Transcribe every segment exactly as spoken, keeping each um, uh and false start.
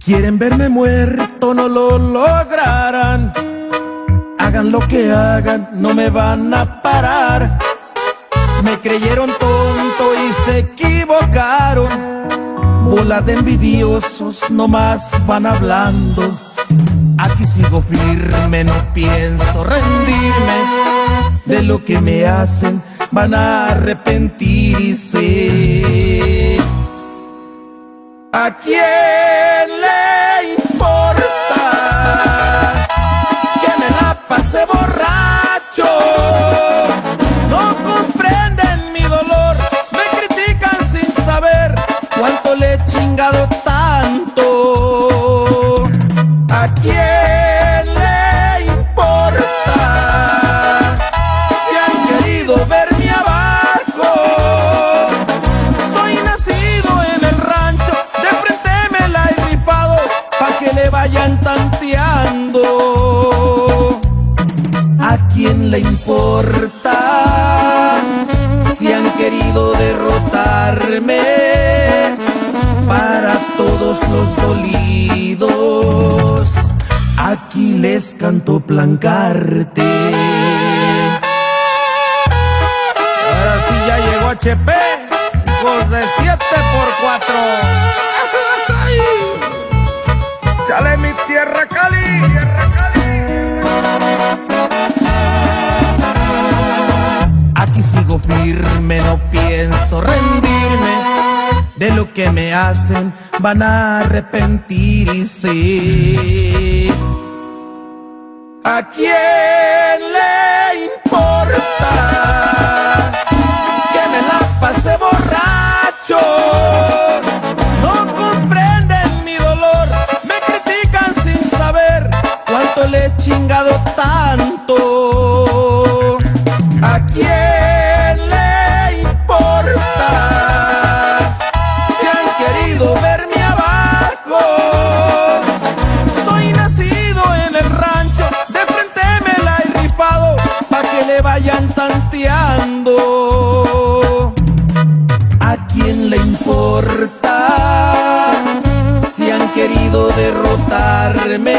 Quieren verme muerto, no lo lograrán. Hagan lo que hagan, no me van a parar. Me creyeron tonto y se equivocaron. Bola de envidiosos nomás van hablando. Aquí sigo firme, no pienso rendirme. De lo que me hacen van a arrepentirse. ¿A quién le importa que me la pase borracho? No comprenden mi dolor, me critican sin saber cuánto le he chingado tanto. ¿A quién le importa si han querido verme abajo? Soy nacido en el rancho, de frente me la he rifado pa' que le vayan tanteando. ¿A quién le importa si han querido derrotarme? Para todos los dolidos, aquí les canto Plancarte. Ahora sí ya llegó H P, hijos de siete por cuatro. Sale mi tierra Cali, tierra Cali. Aquí sigo firme, no pienso rendirme. De lo que me hacen van a arrepentirse. ¿A quién le importa que me la pase borracho? No comprenden mi dolor, me critican sin saber cuánto le he chingado tanto. ¿A quién le importa si han querido verme abajo? Soy nacido en el rancho, de frente me la he rifado pa' que le vayan tanteando. ¿A quién le importa si han querido derrotarme?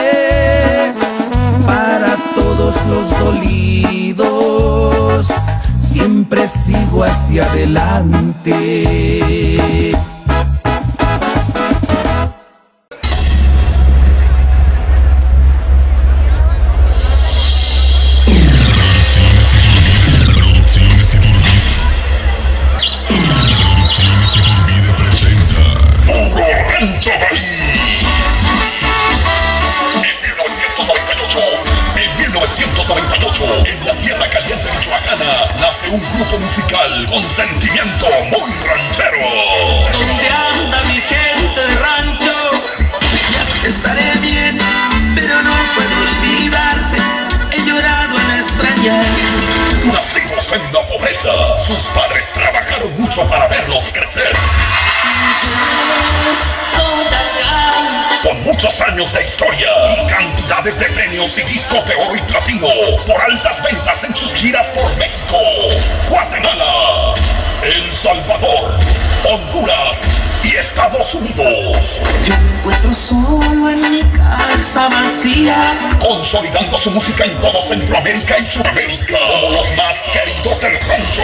Para todos los dolidos, siempre sigo hacia adelante. Producciones Iturbide. Producciones Iturbide presenta Puro Rancho Bahí. En mil novecientos noventa y ocho, en la tierra caliente michoacana, nace un grupo musical con sentimiento muy ranchero. ¿Dónde anda mi gente de rancho? Ya estaré bien, pero no puedo olvidarte. He llorado en extrañar. Nacidos en la pobreza, sus padres trabajaron mucho para verlos crecer. Yo estoy acá. Con muchos años de historia y cantidades de premios y discos de oro y platino por altas ventas en sus giras por México, Guatemala, El Salvador, Honduras y Estados Unidos. Yo me encuentro solo en mi casa vacía, consolidando su música en todo Centroamérica y Sudamérica como los más queridos del rancho.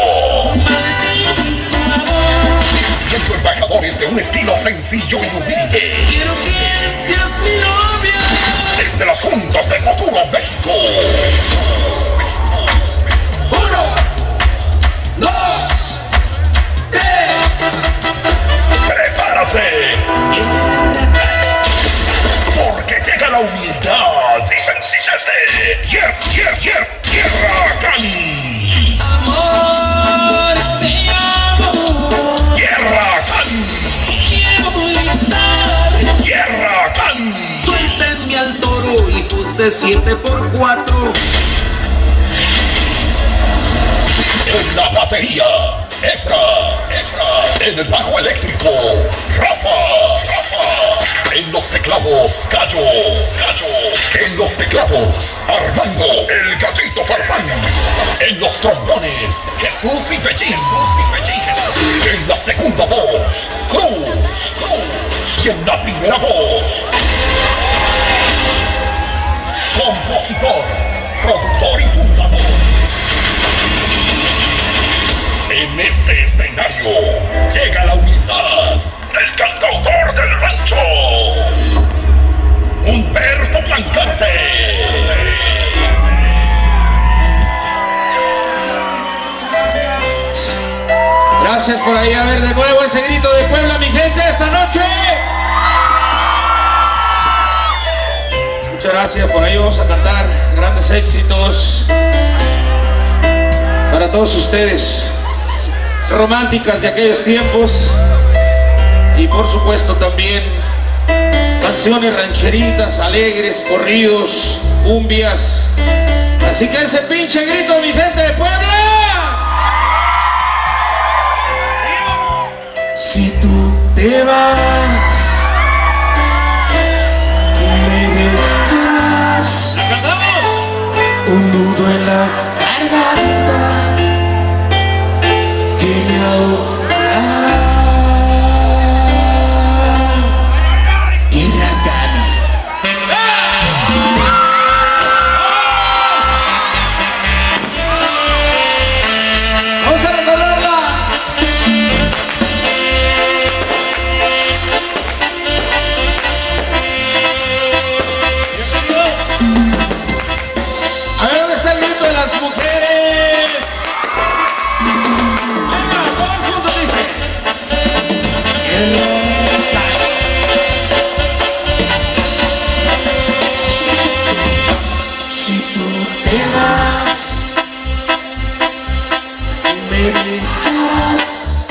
Siendo embajadores de un estilo sencillo y humilde. Quiero que seas mi novia. Desde las juntas de Futuro México. Uno, dos, tres. ¡Prepárate! Porque llega la humildad y sencillez de Tierra, Tierra, Tierra, Tierra Cali. Amor, te amo. Tierra Cali. Quiero gritar. Tierra Cali. Suéltenme al toro, hijos de siete por cuatro. En la batería, Efra, Efra. En el bajo eléctrico, Rafa, Rafa. En los teclados, Cayo, Cayo. En los teclados, Armando, el Gallito Farfán. En los trombones, Jesús y Bellín, Jesús y Bellín, Jesús. En la segunda voz, Cruz, Cruz. Y en la primera voz, compositor, productor y fundador. En este escenario llega la unidad del cantautor del rancho, Humberto Blancarte. Gracias por ahí, a ver de nuevo ese grito de Puebla, mi gente, esta noche. Muchas gracias, por ahí vamos a cantar grandes éxitos para todos ustedes, románticas de aquellos tiempos, y por supuesto también canciones rancheritas, alegres, corridos, cumbias. Así que ese pinche grito, mi gente de Puebla. Si tú te vas, me dejarás. ¡La cantamos! Un nudo en la garganta que me ahogará. Tierra Cana. ¡Vamos a recordarla! A ver, ¿dónde está el grito de las mujeres? Venga, todos juntos dice. Si tú te vas, me dejarás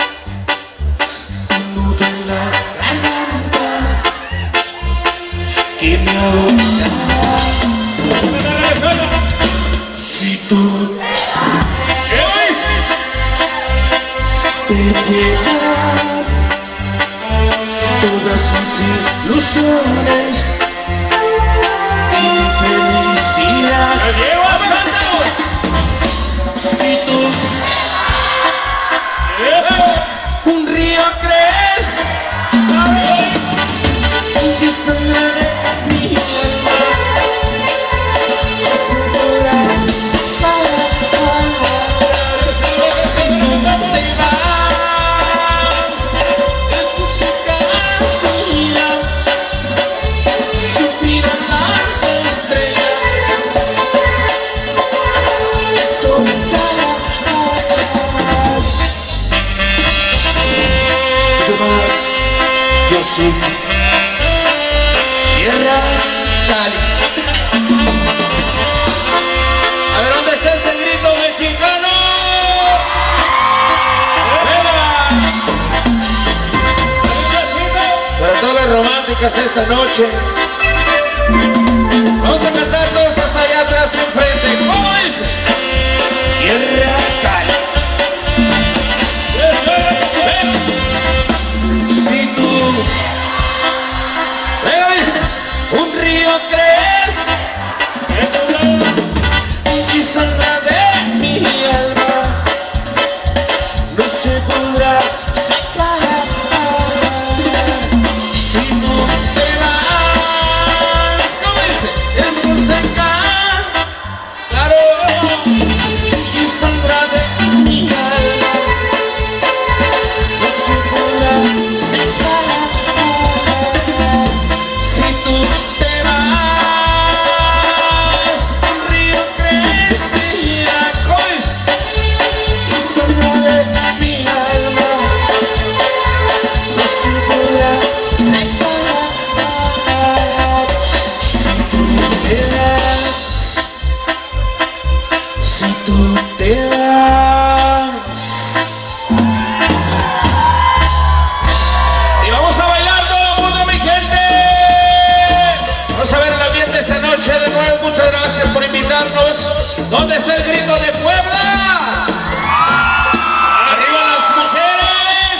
un nudo en la garganta que me ahogará. Si tú te llevarás todas mis ilusiones y mi felicidad. Si tú un río crees que saldrá de mi alma, no se podrá separar. Si tú te vas, eso se caerá, sufrirán las estrellas, eso me caerá. Yo soy Tierra Cali. A ver, ¿dónde está ese grito mexicano? Para todas las románticas esta noche, vamos a cantar todos hasta allá atrás enfrente. ¿Cómo dice? Tierra Cali. Si tú, Venga, dice. un río crees y saldrá de mi alma, no se podrá secar. Si tú te vas, ¿Cómo dice? el sol se cae Claro. y saldrá de mi alma, no se podrá secar. Si tú te vas, un río crecerá y saldrá de mi alma, no se podrá secar. Si tú te vas, si tú te vas. Y vamos a bailar todo el mundo, mi gente. Vamos a ver el ambiente esta noche de nuevo. Muchas gracias por invitarnos. ¿Dónde está el grito de Puebla? ¡Arriba las mujeres!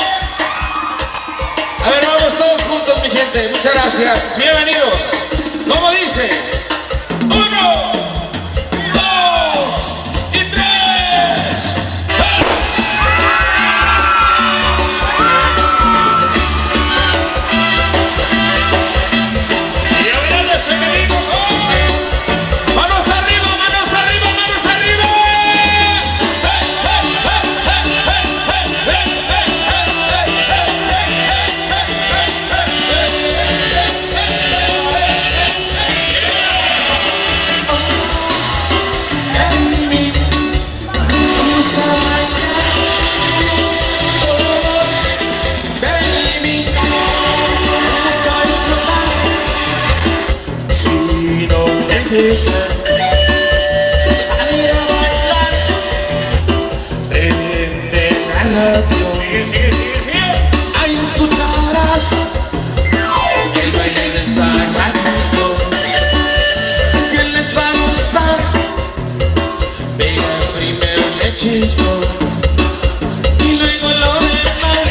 A ver, vamos todos juntos, mi gente. Muchas gracias. Bienvenidos. ¿Cómo dice? Uno, dos y tres. radio. Sigue, sigue, sigue, sigue. Ahí escucharás el baile del Sacramento. Sé que les va a gustar. Venga primero el lechito y luego lo demás.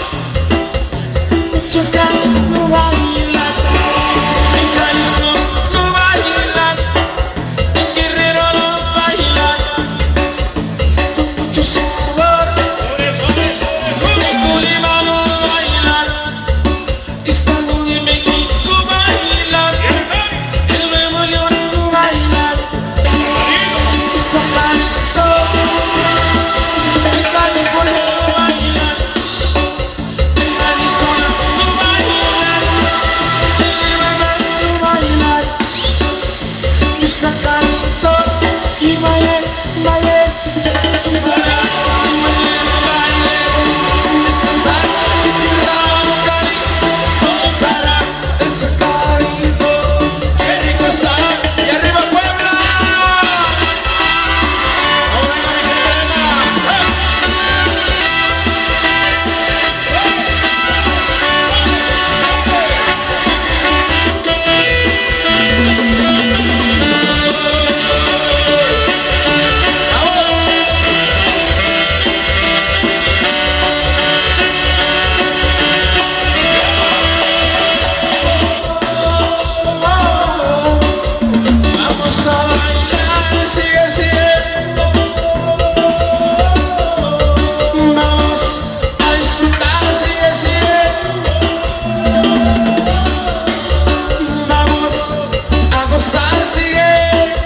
Michoacán no baila, en Jalisco no bailan, en Guerrero no bailan, con mucho sabor. Sobre, sobre, sobre, sobre. En Colima no bailan, Estado de México bailan, en Nuevo León no bailan, y Sacramento, en California no bailan, en Arizona no bailan, en Nevada no bailan, y Sacramento, y bailen, bailen, sin parar, y bailen, bailen, sin descansar, y tirar un cariño, no parar, el Sacramento, qué rico está, y arriba Puebla. Ahora no me queda. Vamos a bailar, sigue, sigue. Vamos a disfrutar, sigue, sigue. Vamos a gozar, sigue.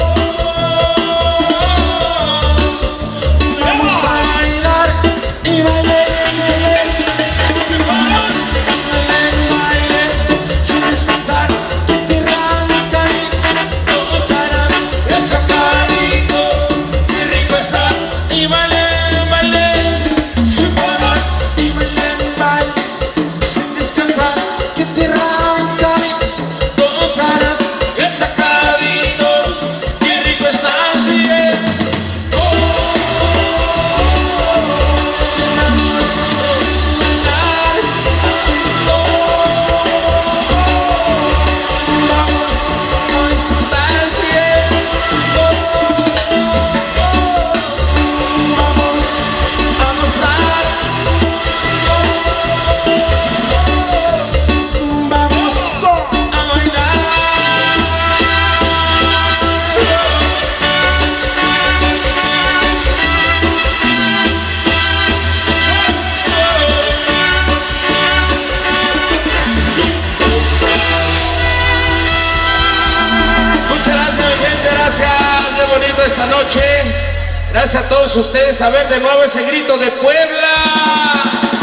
Vamos a bailar y bailar, y bailar, sin parar, bailar, bailar, sin descansar, que tierra no cae, no parar, el Sacramento, qué rico está, y bailar, bailar, sin parar, y bailar, bailar, sin descansar, que tierra no cae, no parar, el Sacramento, qué rico está, sigue. Vamos a disfrutar, sigue. Vamos a gozar. Vamos a bailar. Muchas gracias, mi gente, gracias, qué bonito esta noche. Gracias a todos ustedes. A ver de nuevo ese grito de Puebla.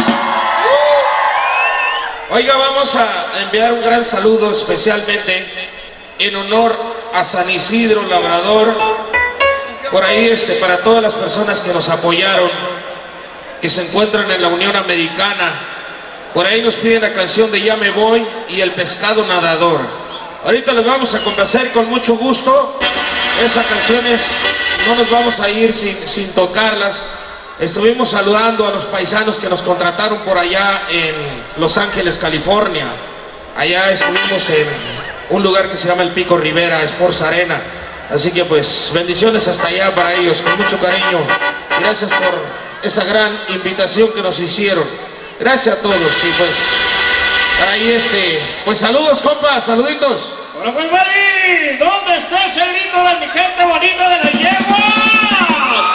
Oiga, vamos a enviar un gran saludo especialmente en honor a San Isidro Labrador. Por ahí este, para todas las personas que nos apoyaron, que se encuentran en la Unión Americana. Por ahí nos piden la canción de Ya me voy y El pescado nadador. Ahorita les vamos a complacer con mucho gusto. Esas canciones no nos vamos a ir sin, sin tocarlas. Estuvimos saludando a los paisanos que nos contrataron por allá en Los Ángeles, California. Allá estuvimos en un lugar que se llama el Pico Rivera, Sports Arena. Así que pues bendiciones hasta allá para ellos, con mucho cariño. Gracias por esa gran invitación que nos hicieron. Gracias a todos y pues para ahí este, pues saludos compas, saluditos. Hola pues Mari, ¿dónde está ese grito de mi gente bonita de las yeguas?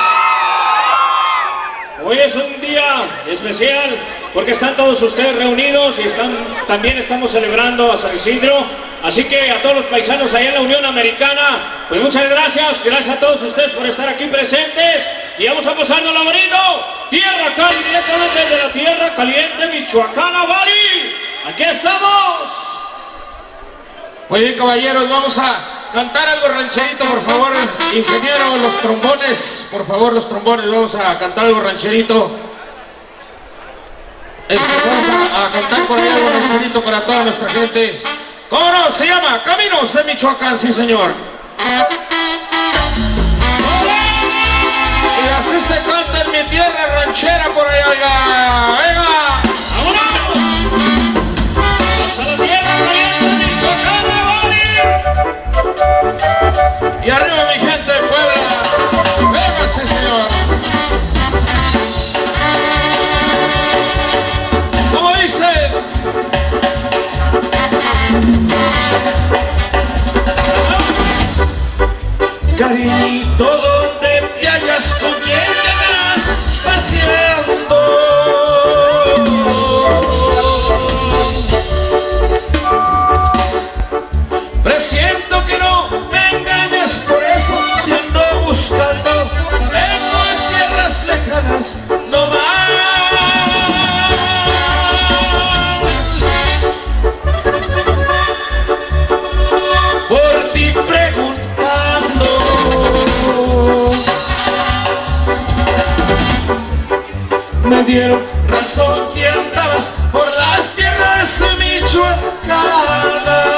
Hoy es un día especial porque están todos ustedes reunidos y están, también estamos celebrando a San Isidro. Así que a todos los paisanos allá en la Unión Americana, pues muchas gracias, gracias a todos ustedes por estar aquí presentes y vamos a pasarnos bonito. Tierra Cali, directamente desde la Tierra Caliente, Michoacana, Bali. Aquí estamos. Muy bien caballeros, vamos a cantar algo rancherito, por favor, ingeniero, los trombones, por favor, los trombones, vamos a cantar algo rancherito. Este, vamos a, a cantar por ahí algo rancherito para toda nuestra gente. ¿Cómo no? Se llama Caminos de Michoacán, sí señor. Y así se canta en mi tierra ranchera por allá. no más. Por ti preguntando, me dieron razón que andabas por las tierras michoacanas,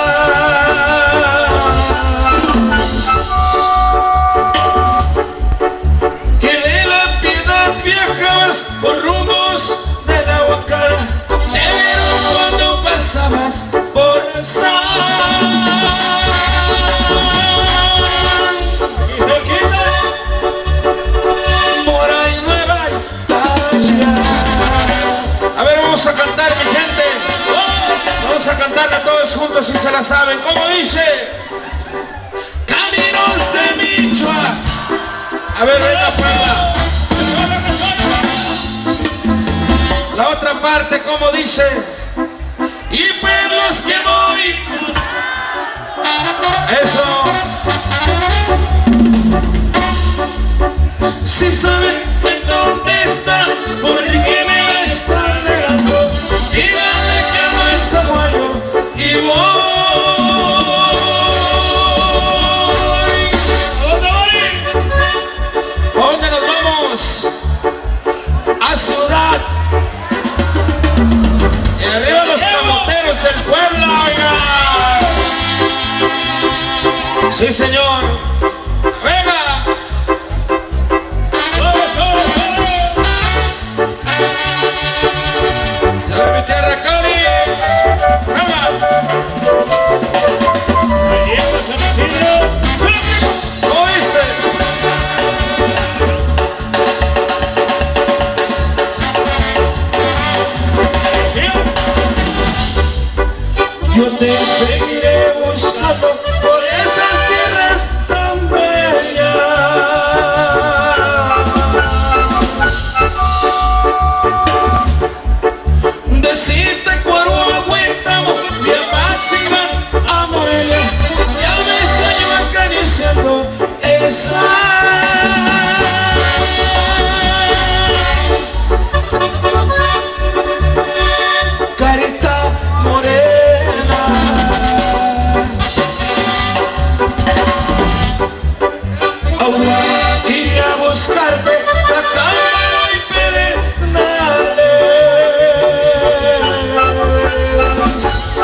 que de la Piedad viajabas por rumbos de la Huacara, te vieron cuando pasabas por San y cerquita Mora y Nueva Italia. A ver, vamos a cantar, mi gente. Vamos a cantarla todos juntos si se la saben. ¿Cómo dice? Caminos de Michoacán. A ver, venga, fuera. La otra parte, ¿cómo dice? Y pueblos que voy. Eso. Si saben en dónde está, por qué me está negando. Díganle que no es aguayo y voy. ¿A dónde voy? ¿A dónde nos vamos? A Ciudad. Y arriba los camoteros del pueblo, oiga. Sí, señor. Venga. Ya ve mi tierra, Cali. Venga. Allí está San Isidro. ¿Cómo dice? Yo te seguiré buscando por esas tierras tan bellas. Decirte Cuero, Huétamo, de Máxima a Morelia, ya me sueño acariciando esa carita morena. Ahora iré a buscarte a Cámara y Pedernales.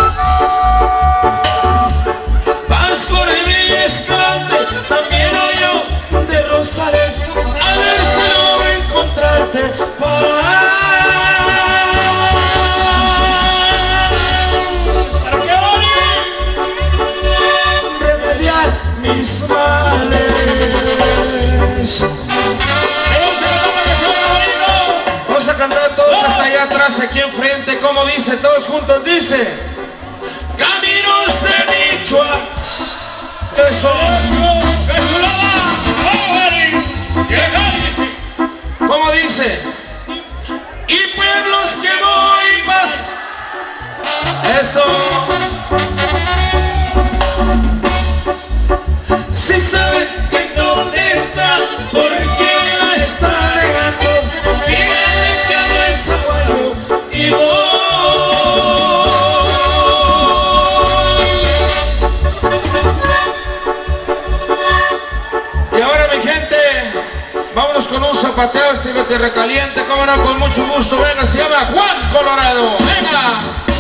Pasco de Villa Escalante, también yo de Rosales, a ver si logro encontrarte para remediar mis males. Vamos a cantar todos hasta allá atrás, aquí enfrente. ¿Cómo dice? Todos juntos dice: Caminos de Michoacán. Eso. ¿Cómo dice? Y pueblos que voy más. Eso. Si saben que dónde está, ¿por qué no está negando? Díganle que no es abuelo y voy. Y ahora, mi gente, vámonos con un zapateo estilo tierra caliente, como no, con mucho gusto. Venga, se llama Juan Colorado. Venga.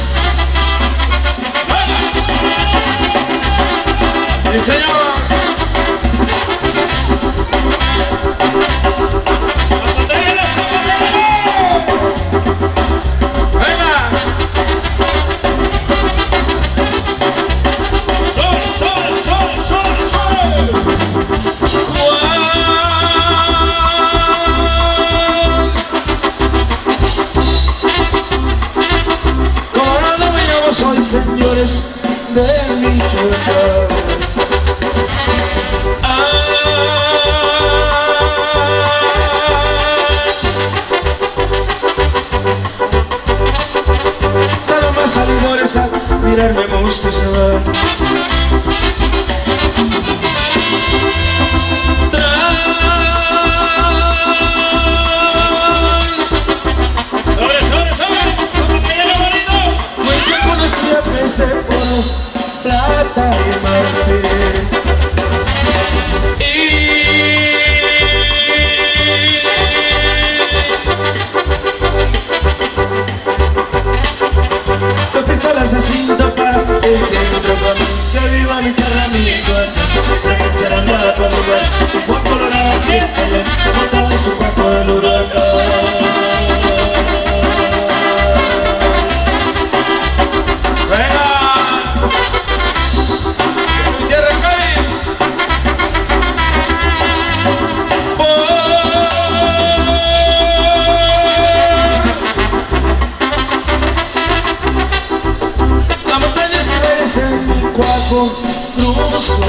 Sí, señor. Venga. Sol, sol, sol, sol, sol. Colorado me llamo, soy señores de Michoacán. Nada más salidores a mirarme me gusta se va.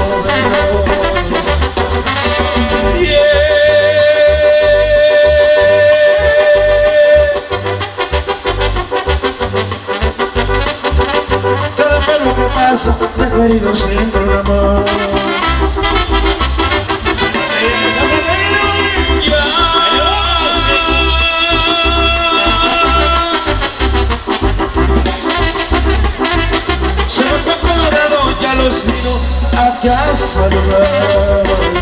Yeah. Cada pelo que pasa, te he querido sin programar. Se me fue colorado, ya los vino aquí a saludar.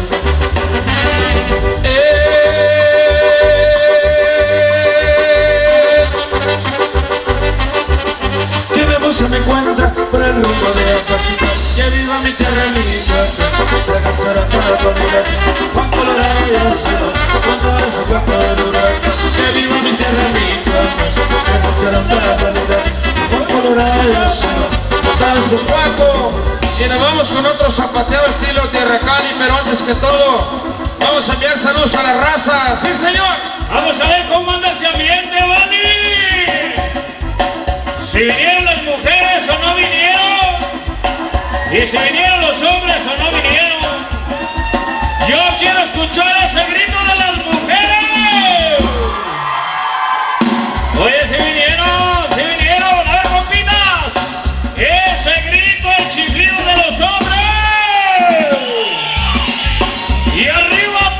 Se me encuentra por el rumbo de Apachica. Que viva mi tierra linda, la cantará toda tu vida. Juan Colorado y Ácido, con todo su cuerpo de luna. Que viva mi tierra linda, la cantará toda tu vida. Juan Colorado y Ácido, con todo su cuerpo. Y nos vamos con otro zapateado estilo Tierra Cali, pero antes que todo, vamos a enviar saludos a la raza. ¡Sí, señor! Vamos a ver cómo anda ese ambiente, Bani. Si vinieron las mujeres o no vinieron, y si vinieron los hombres o no vinieron, yo quiero escuchar ese grito de las mujeres. Oye, si vinieron, si vinieron, a ver, compitas, ese grito, el chiflido de los hombres. Y arriba,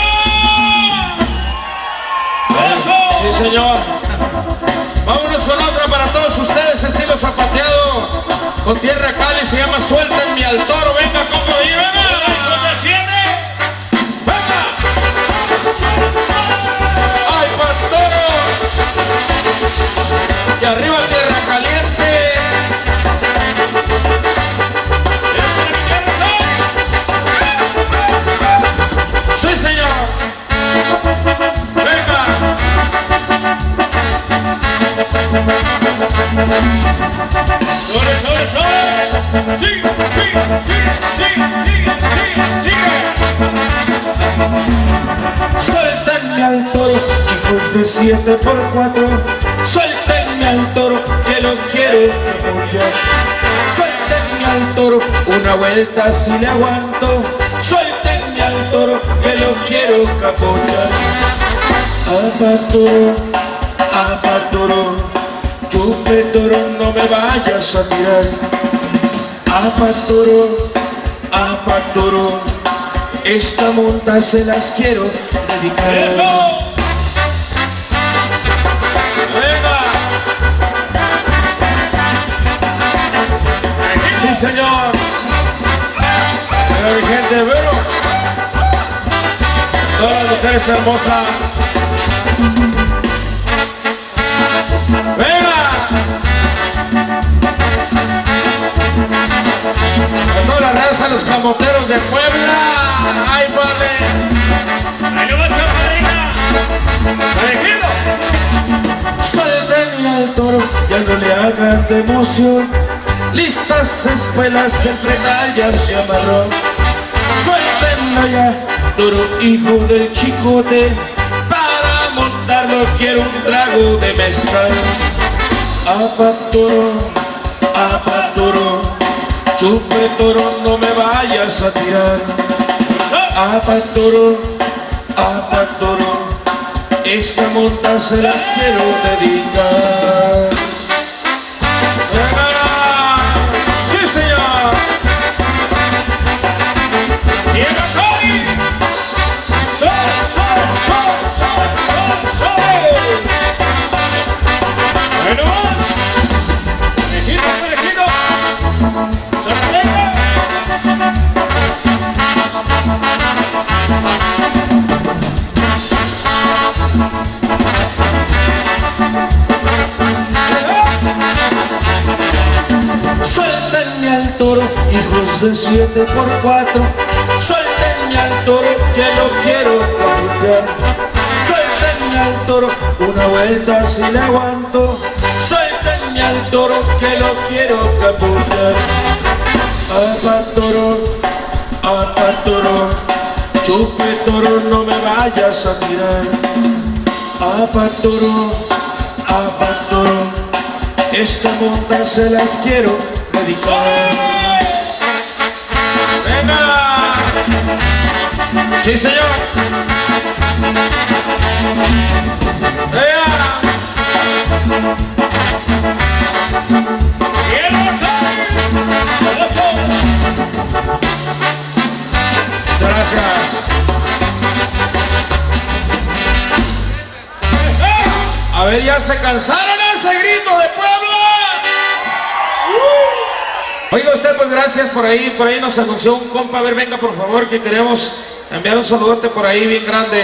Puebla. Eso. Sí, señor. Vámonos con otra para todos ustedes, estilo zapateado, con Tierra Cali, se llama Suéltenme al Toro. Venga, compa, y venga. Venga. Ay, Pastoro. Y arriba Tierra Caliente. Sí, señor. Venga. Sobre, sobre, sobre. Sigue, sigue, sigue, sigue, sigue, sigue, sigue. Suéltenme al toro, hijos de siete por cuatro. Suéltenme al toro, que lo quiero apoyar. Suéltenme al toro, una vuelta si le aguanto. Suéltenme al toro, que lo quiero apoyar. Apa toro, apa toro, chupe toro, no me vayas a tirar. Apa toro, apa toro, esta monta se las quiero dedicar. Eso. Venga. Sí, señor. Venga, mi gente, bueno. Todas las mujeres hermosas. Venga. A toda la raza, los camoteros de Puebla. Ay, vale. Ahí lo va, chaparrita. Parejito. Suéltenme al toro, ya no le hagan de emoción. Listas espuelas, entre tallas se amarró. Suéltenme ya, toro, hijo del chicote. Para montarlo quiero un trago de mezcal. Apa toro, apa toro, chupe toro, no me vayas a tirar. Apa toro, apa toro, esta monta se las quiero dedicar. ¡Venga! ¡Sí, señor! Tierra Cali. Sol, sol, sol, sol, sol, sol. Bueno, parejito, parejito. Sorpresa. Suéltenme al toro, hijos de siete por cuatro. Suéltenme al toro, que lo quiero capullar. Suéltenme al toro, una vuelta si le aguanto. Suéltenme al toro, que lo quiero capullar. Apa toro, apa toro, chupe toro, no me vayas a tirar. Apa toro, apa toro, esta monta se las quiero dedicar. Venga. Venga. Sí, señor. Venga. Gracias. A ver, ya se cansaron ese grito de Puebla. Oiga usted, pues gracias por ahí, por ahí nos anunció un compa. A ver, venga por favor, que queremos enviar un saludote por ahí bien grande.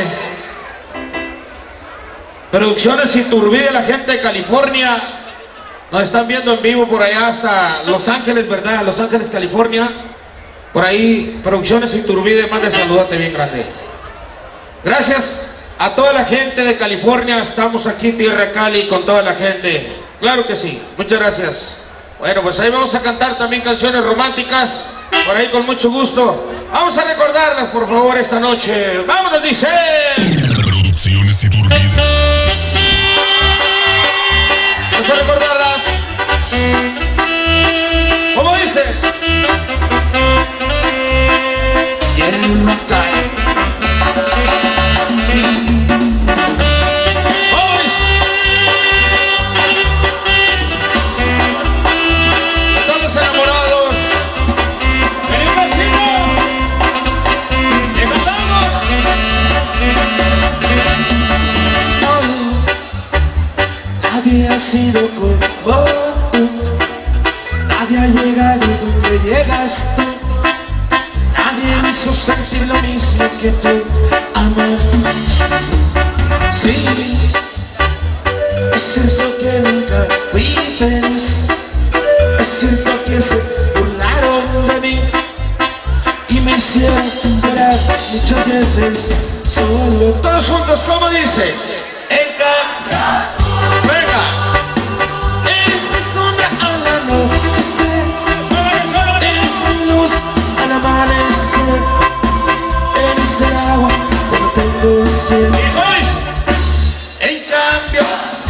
Producciones Iturbide, la gente de California. Nos están viendo en vivo por allá hasta Los Ángeles, ¿verdad? Los Ángeles, California. Por ahí, Producciones Iturbide, mande saludote bien grande. Gracias a toda la gente de California. Estamos aquí, Tierra Cali, con toda la gente. Claro que sí, muchas gracias. Bueno, pues ahí vamos a cantar también canciones románticas, por ahí con mucho gusto. Vamos a recordarlas, por favor, esta noche. ¡Vámonos, dice! Producciones Iturbide. Vamos a recordarlas. ¿Cómo dice? Tierra Cali. Nadie ha sido como tú, nadie ha llegado donde llegas tú, nadie me hizo sentir lo mismo que tú, amor. Sí, es cierto que nunca fui feliz, es cierto que se burlaron de mí y me hicieron llorar muchas veces solo. Todos juntos, ¿cómo dice? Encantar. Eres mi sombra al anochecer, eres mi luz al amanecer, eres el agua cuando tengo sed. En cambio,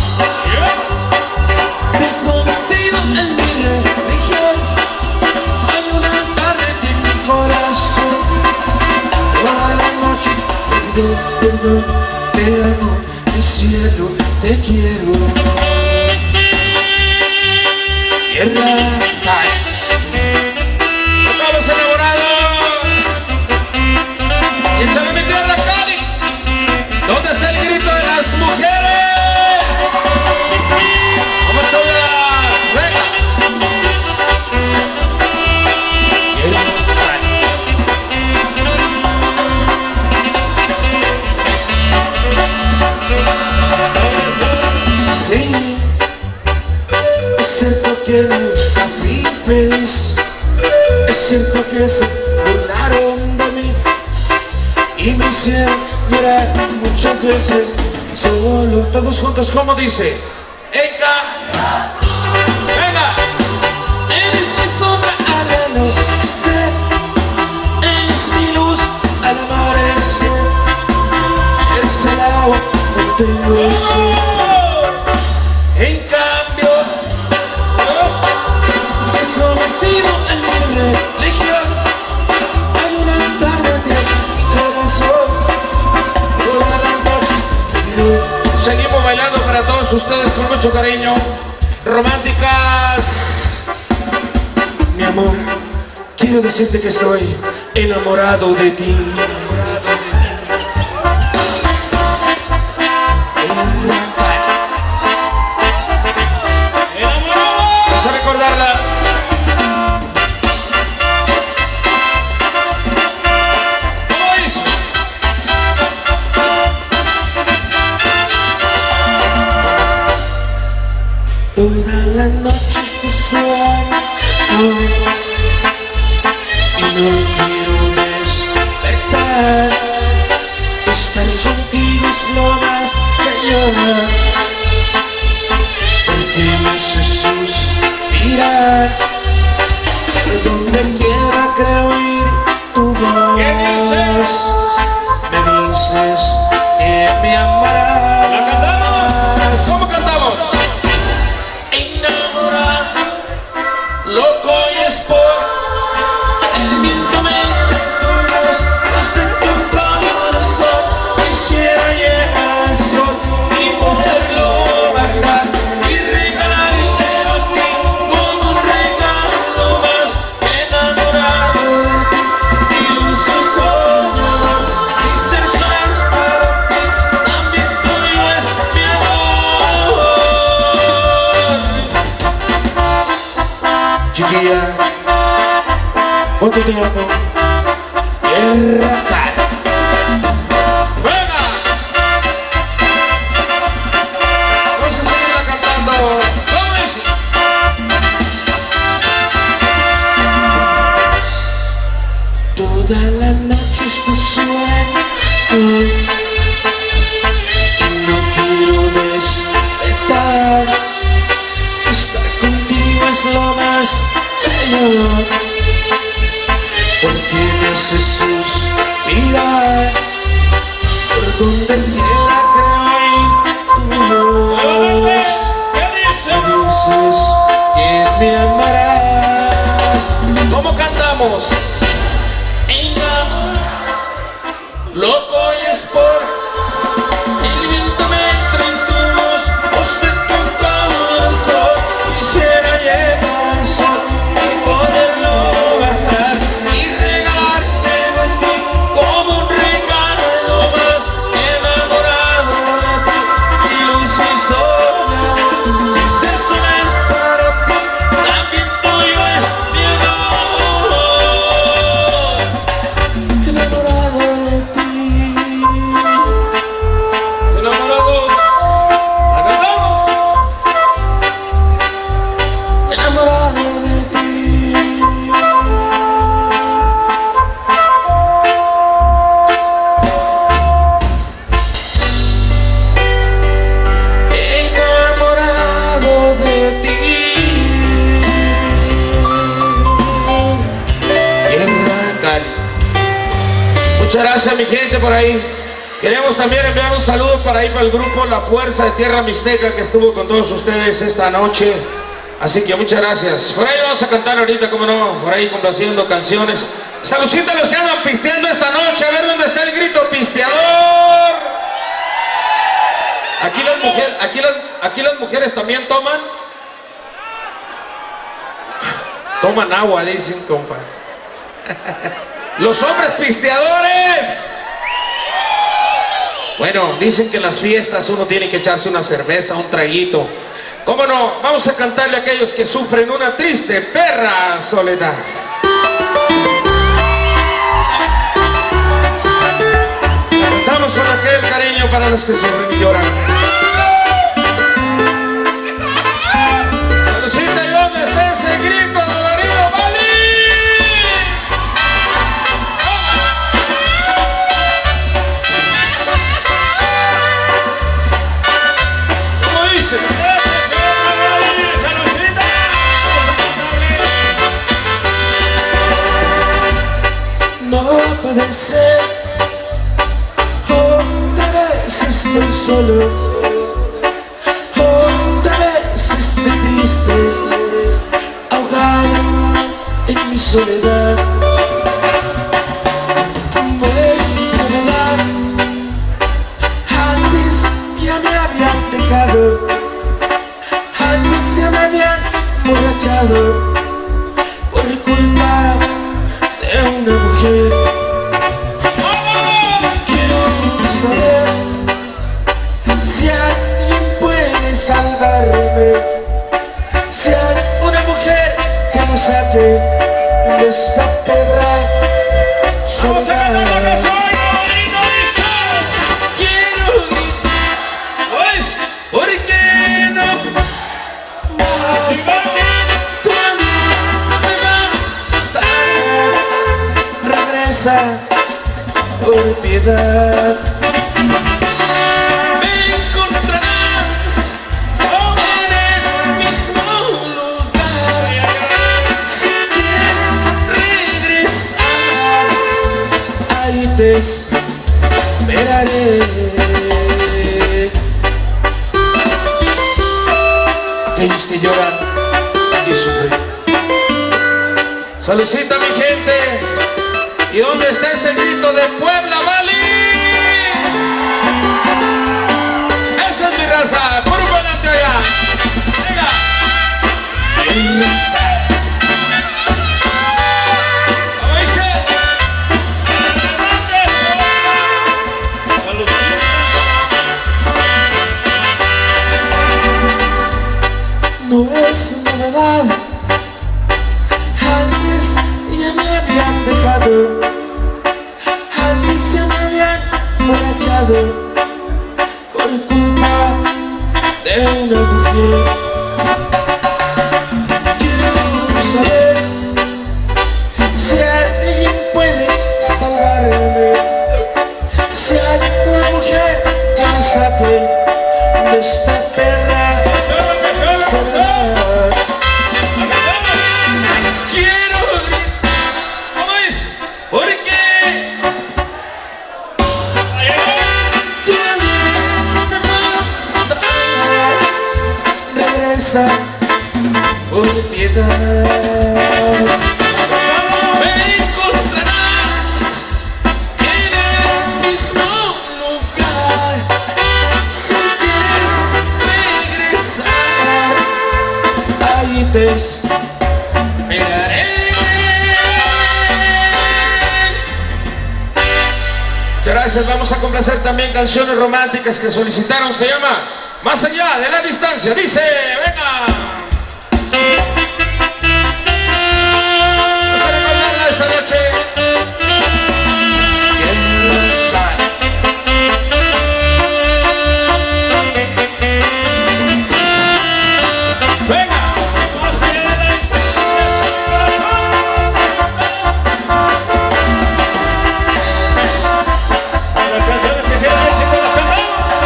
desconocido en mi religión, hay un altar en mi corazón. Todas las noches te pido perdón, te amo, mi cielo, te quiero. Tierra Cali. ¡A todos los enamorados! ¡Y échame mi Tierra Cali! ¿Dónde está el grito de las mujeres? ¡Vamos, chulas! ¡Venga! Tierra Cali. Sí. Es cierto que nunca fui feliz, es cierto que se burlaron de mí y me hicieron llorar muchas veces solo. Todos juntos, ¿cómo dice? Enca, venga, eres mi sombra al anochecer, eres mi luz al amanecer, eres el agua cuando tengo sed. En cambio, sometido en mi religión, hay un altar de mi corazón. Todas las noches seguimos bailando para todos ustedes con mucho cariño. Románticas. mi amor, quiero decirte que estoy enamorado de ti. Enamorado de ti. Vamos a recordarla. Todas las noches te sueño y no quiero despertar. Estar contigo es lo más bello, porque me hace suspirar. Por donde quiera creo oír tu voz. Me dices que me amarás. ¿La cantamos? ¿Cómo cantamos? Enamorado, loco y es por el viento me Chiquilla, ¿cuánto te amo? Tierra Cali. ¡Venga! Vamos a seguirla cantando. ¿Cómo dice? Toda la noche es tu sueño y no quiero despertar. Estar contigo es lo más bello, porque me hace suspirar. Por donde quiera creo en tu voz. ¿Qué dice? Me dices que me amarás. ¿Cómo cantamos? Loco es por el viento me entra en tu voz, voz de tu corazón. Quisiera llegar al sol y poderlo bajar y regalarte a ti como un regalo más. Enamorado de ti y lo hice soñado. Ese sol es para ti, también tuyo es mi amor. Enamorado de ti. Enamorados, agradamos. Enamorado de ti. Enamorado de ti. Tierra Cali. Muchas gracias, mi gente por ahí. Queremos también enviar un saludo para ahí para el grupo La Fuerza de Tierra Mixteca que estuvo con todos ustedes esta noche. Así que muchas gracias. Por ahí vamos a cantar ahorita, como no, por ahí complaciendo canciones. Saludcita a los que andan pisteando esta noche. A ver dónde está el grito pisteador. Aquí las mujeres, aquí las, aquí las mujeres también toman. Toman agua, dicen, compa. Los hombres pisteadores. Bueno, dicen que en las fiestas uno tiene que echarse una cerveza, un traguito. ¿Cómo no? Vamos a cantarle a aquellos que sufren una triste perra soledad. Cantamos con aquel cariño para los que sufren y lloran. Saludcita, ¿y dónde está ese grito dolorido, Vali? ¿Cómo dice? No puede ser, otra vez estoy solo, otra vez estoy triste, ahogado en mi soledad. No es verdad, antes ya me habían dejado, antes ya me habían borrachado por culpa de una mujer. Quiero saber si alguien puede salvarme, si hay una mujer que me saque de esta perra soledad. Quiero gritar, pues, ¿por qué no más? Tu luz me va a dar, regresa por piedad. Me encontrarás en el mismo lugar. Si quieres regresar, ahí te esperaré. Aquellos que lloran y sufren. Saludcita, mi gente. ¿Y dónde está ese grito de Puebla, Vali? Esa es mi raza. Por un volante allá. Venga. ¿Cómo dice? No es novedad de una mujer. Quiero saber si alguien puede salvarme, si hay una mujer que me saque de esta perra soledad. Quiero gritar, ¿cómo es? Porque tienes una regresa por piedad. Me encontrarás en el mismo lugar si quieres regresar. Ahí te esperaré. Muchas gracias. Vamos a complacer también canciones románticas que solicitaron. Se llama Más allá de la distancia. Dice, venga. Vamos a recordarla esta noche. Venga. Más allá de la distancia está mi corazón. Las canciones que hicieron éxito las cantamos.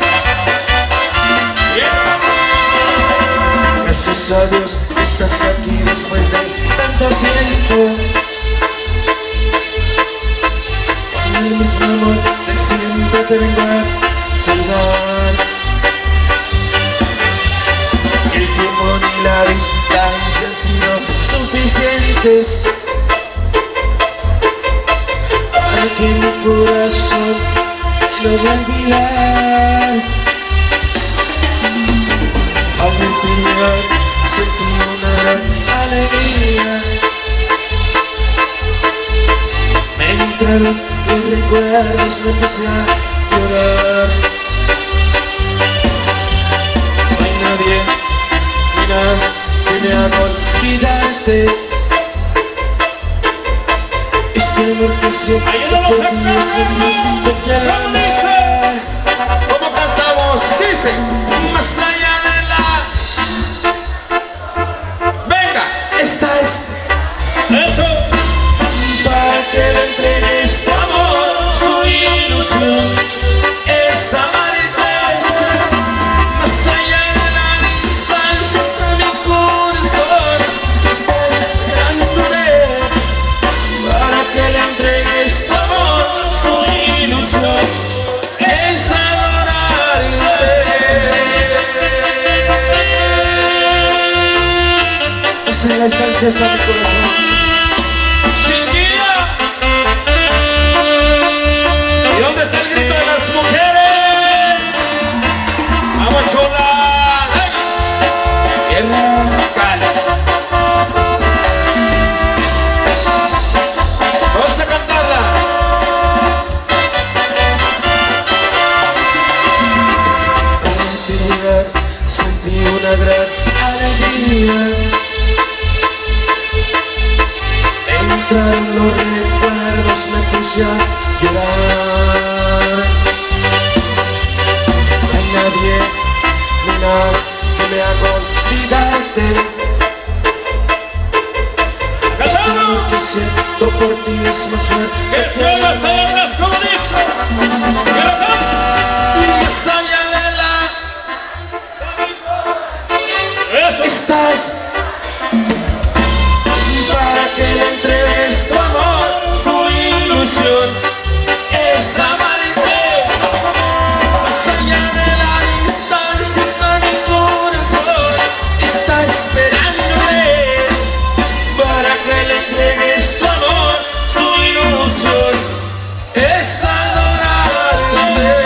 Bien. Gracias a Dios estás aquí después de tanto tiempo. Con el mismo amor de siempre te vengo a saludar. El tiempo ni la distancia han sido suficientes para que mi corazón lo logre olvidar. Al verte llegar sentí una gran alegría. Me entraron los recuerdos, me empecé a llorar. No hay nadie, ni nada que me haga olvidarte. Este amor que siento Ayúdanos por a ti cantar es más bonito que el ¿cómo dice? mar. ¿Cómo cantamos? Dice. Más allá de la... Venga. Esta es Eso. para que le entregues tu amor, su ilusión es amarte. Más allá de la distancia está mi corazón, está esperándote para que le entregues tu amor, su ilusión es adorarte. Más allá de la distancia está mi corazón. ¿Y dónde está el grito de las mujeres? ¡Vamos, chula! Tierra Cali. Vamos a cantarla. Al llegar sentí una gran alegría. Entraron los recuerdos, me puse a llorar. No hay nadie ni nada que me haga olvidarte. Este amor que siento por ti es más fuerte Que son las tablas, como dice. Quiero cantar. más allá de la... Eso. Esta es para que le entregues tu amor, su ilusión es amarte. Más allá de la distancia está mi corazón, está esperándote para que le entregues tu amor, su ilusión es adorarte.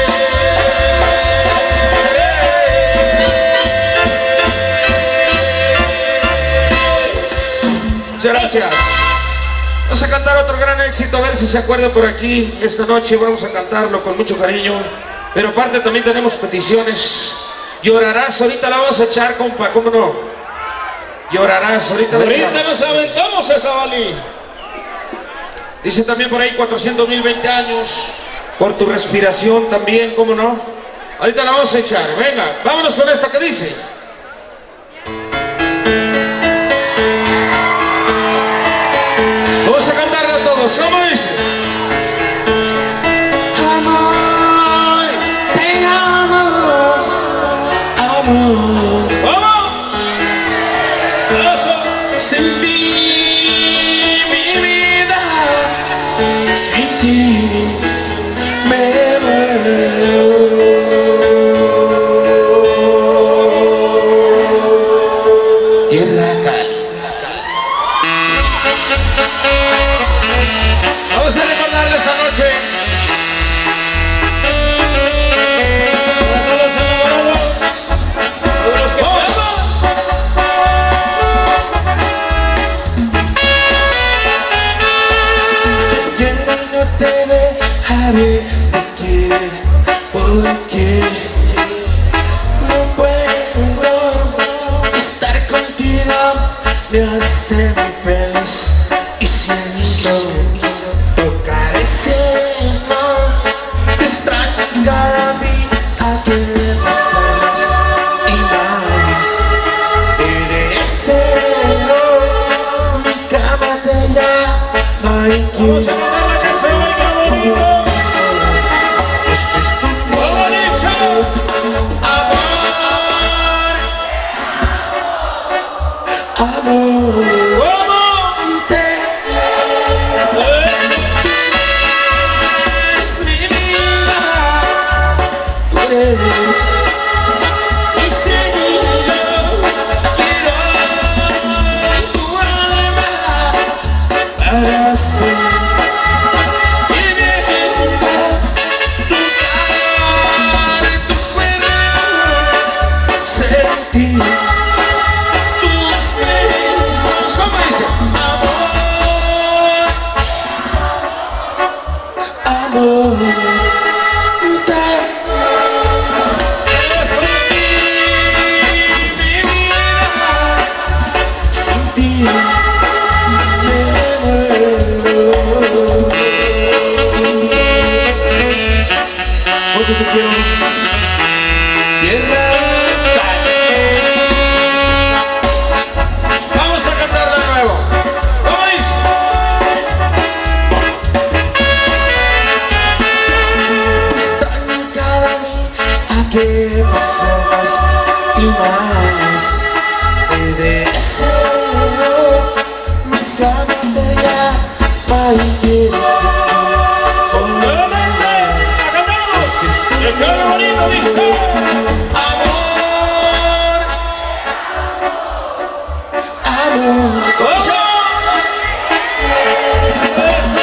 Muchas gracias. Vamos a cantar otro gran éxito, a ver si se acuerdan por aquí. Esta noche vamos a cantarlo con mucho cariño. Pero aparte también tenemos peticiones. Llorarás, ahorita la vamos a echar, compa, ¿cómo no? Llorarás, ahorita la Ahorita echamos. nos aventamos esa, Vali. Dice también por ahí cuatrocientos mil veinte años. Por tu respiración también, ¿cómo no? Ahorita la vamos a echar. Venga, vámonos con esta que dice. Vamos a cantarla todos. ¿Cómo dice? Amor, te amo, amor. ¡Vamos! ¡Eso! Sin ti, mi vida, sin ti me muero. Tierra cal. Vamos a recordarle esta noche. Para todos los enamorados, todos los que se aman. Yo no te dejaré de querer porque no puedo estar contigo, me hace muy feliz y siento tocar ese amor. Te extraño cada día que pasamos y más. Te deseo, mi cama te llama y Vamos a quiero. cantar la canción, oiga, bonito. Este es tu ¡Vamos! amor, amor. ¡Vamos! Te ¡Eso! es mi vida, tú eres mi Señor. Quiero tu alma para ser mi vida, tu calor, tu cuerpo, sentir tus besos. ¿Cómo dice? Amor, amor, te sin ti, mi vida, sin ti me muero. Porque te quiero, tierra cal. Vamos a cantarla de nuevo. ¿Cómo dice? Extraño cada día que pasamos y más. Te deseo, mi cama te llama y quiero ¡Nuevamente! ¡La cantamos! ¡Que se oiga bonito, dice! amor, amor. ¡Vamos! ¡Eso!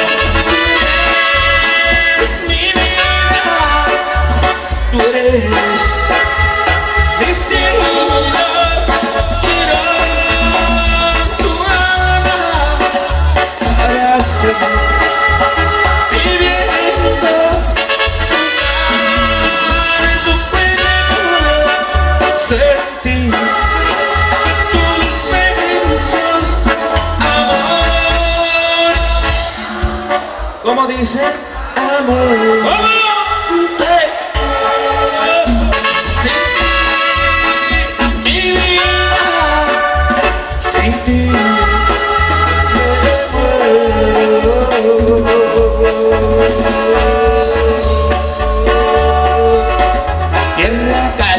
Es mi vida, tú eres mi cielo, quiero tu alma para seguir viviendo, tocar tu cuerpo, sentir tus besos, amor. ¿Cómo dice? Amor. ¡Vamos! Te ¡Eso! sin ti, mi vida, sin ti me muero. Tierra cal.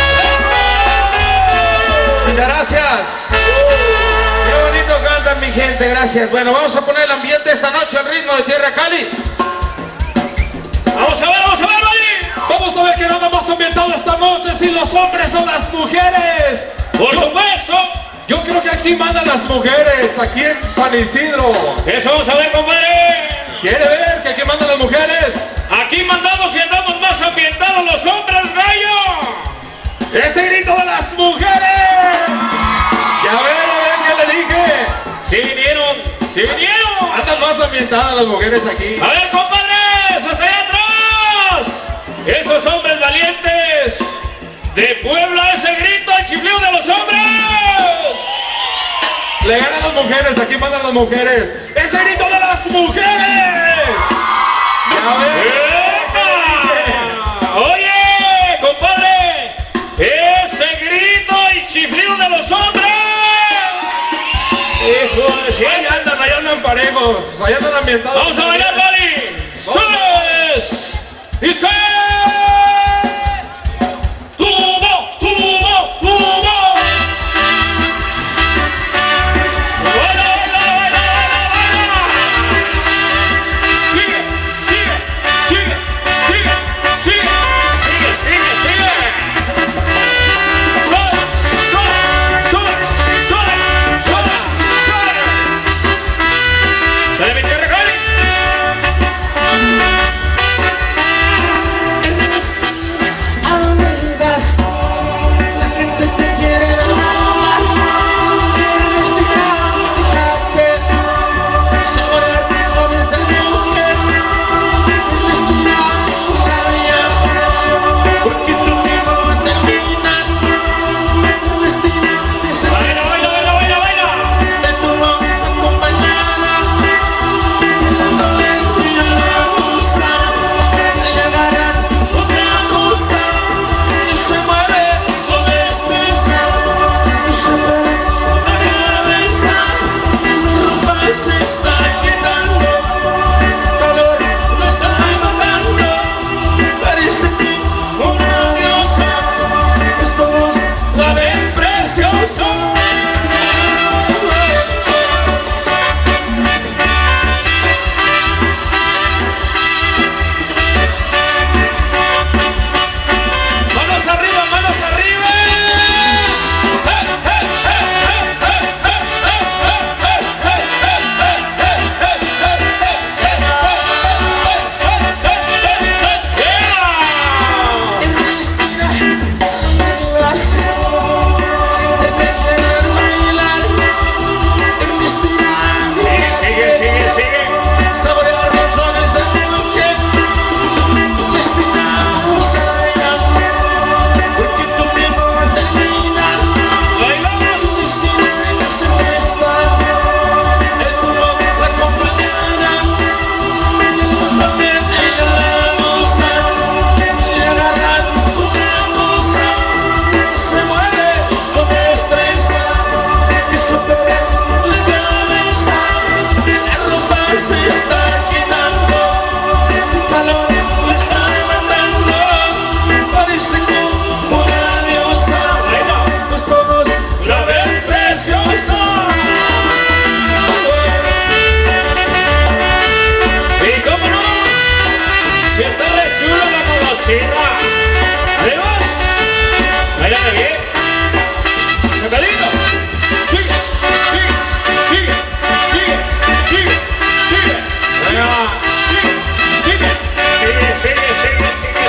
Muchas gracias. Qué bonito cantan mi gente, gracias. Bueno, vamos a poner el ambiente esta noche al ritmo de Tierra Cali. ¡Vamos a ver, vamos a ver, Mari! Vamos a ver que nada más ambientado esta noche si los hombres o las mujeres. ¡Por supuesto! Yo creo que aquí mandan las mujeres, aquí en San Isidro. Eso vamos a ver, compadre. ¿Quiere ver que aquí mandan las mujeres? Aquí mandamos y andamos más ambientados los hombres, gallo. ¡Ese grito de las mujeres! Ya ven, ya ven que le dije. ¡Sí vinieron! ¡Sí vinieron! Andan más ambientadas las mujeres aquí. A ver, compadres, hasta allá atrás. Esos hombres valientes de Puebla, ese grito, el chifleo de los hombres. Le ganan las mujeres, aquí mandan las mujeres. ¡Ese grito de las mujeres! Ya ven. ¡Epa! Oye, con los hombres! ¡Hijo de cien! Allá andan, allá andan parejos, allá andan ambientados. ¡Vamos a bailar, Lali! ¡Subes! ¡Dice! ¡Tubo! ¡Tubo! ¡Tubo! ¡Baila, baila, baila, baila, baila! ¡Sigue, sigue, sigue, sigue, sigue, sigue, sigue, sigue! ¡Sube, sube, sube, sube, sube, sube! ¡Sale mi tierra, Cali! ¿A dónde vas? La gente te quiere ver bailar. Investigar, fíjate, saborear razones del mujer. Investigar, tú sabías, porque tu vida va a terminar. El destino dice ¡Baila, baila, baila, baila, baila! de tu boca acompañada. Cuando le tiran la cosa, le agarran otra cosa y se mueve con destreza. No se mueve la cabeza, mi ropa se está quitando, calor lo está matando. Parece que una diosa, pues todos la ven preciosa. ¡Manos arriba, manos arriba! Ernestina, ¿dónde vas? Te quieren bailar. Ernestina, Sigue, sigue, sigue, sigue. saborear razones de mujer. Ernestina, sabía, porque tu tiempo va a terminar. ¡Bailamos! Ernestina, que se presta, el tubo la acompañará. También ella la goza, le agarran una cosa, se mueve con destreza, y supera la cabeza. La ropa se está quitando, el calor la está matando. Parece como una diosa, pues todos la ven preciosa. ¿Y cómo no? Si está re chulo la modosita. ¿Además? ¡Bailame bien! ¡Sacadito! ¡Sigue! ¡Sigue! ¡Sigue! ¡Sigue! ¡Sigue! ¡Sigue! ¡Venga! ¡Sigue! ¡Sigue! ¡Sigue! ¡Sigue! ¡Sigue! ¡Sigue!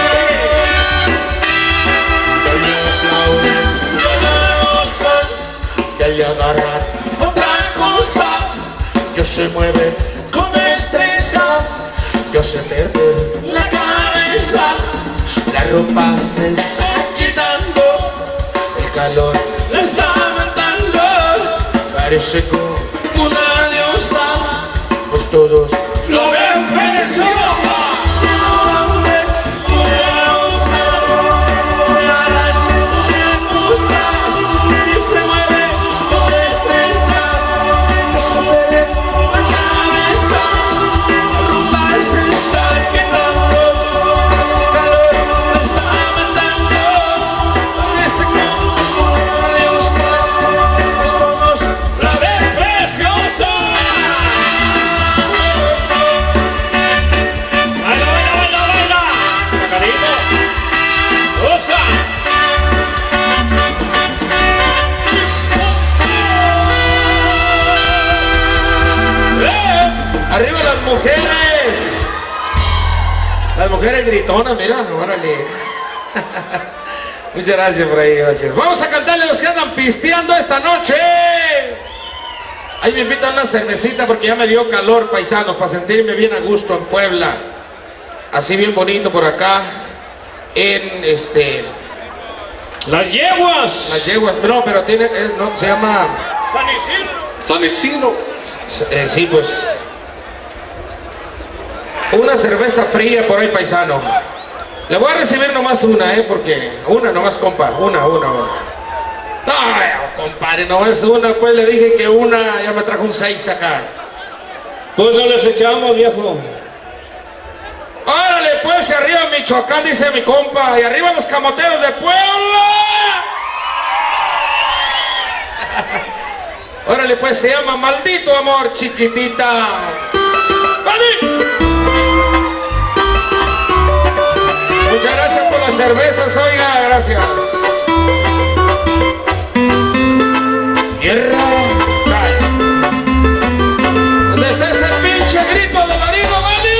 Que le agarran otra cosa, que se mueve con destreza, que se pierde la cabeza, la ropa se está quitando, el calor la está matando. Parece como una diosa, pues todos lo ven preciosa. ¡Baila, baila, baila, baila! ¡Sacadito! ¡Osa! ¡Eh! ¡Arriba las mujeres! Las mujeres gritonas, mira, órale. Muchas gracias por ahí, gracias. Vamos a cantarle a los que andan pisteando esta noche. Ahí me invitan una cervecita porque ya me dio calor, paisanos, para sentirme bien a gusto en Puebla. Así bien bonito por acá. En este... ¡Las yeguas! Las yeguas, no, pero tiene, eh, no, se llama... ¡San Isidro! San Isidro. Eh, sí, pues... Una cerveza fría por ahí, paisano. Le voy a recibir nomás una, ¿eh? Porque... Una nomás, compa. Una, una, una. No, compadre, no es una, pues le dije que una, ya me trajo un seis acá. Pues no les echamos, viejo. Órale, pues, y arriba Michoacán, dice mi compa, y arriba los camoteros de Puebla. Órale, pues, se llama Maldito Amor, chiquitita. ¡Vale! Muchas gracias por las cervezas, oiga, gracias. Tierra, cae. ¿Dónde está ese pinche grito de marido, vale?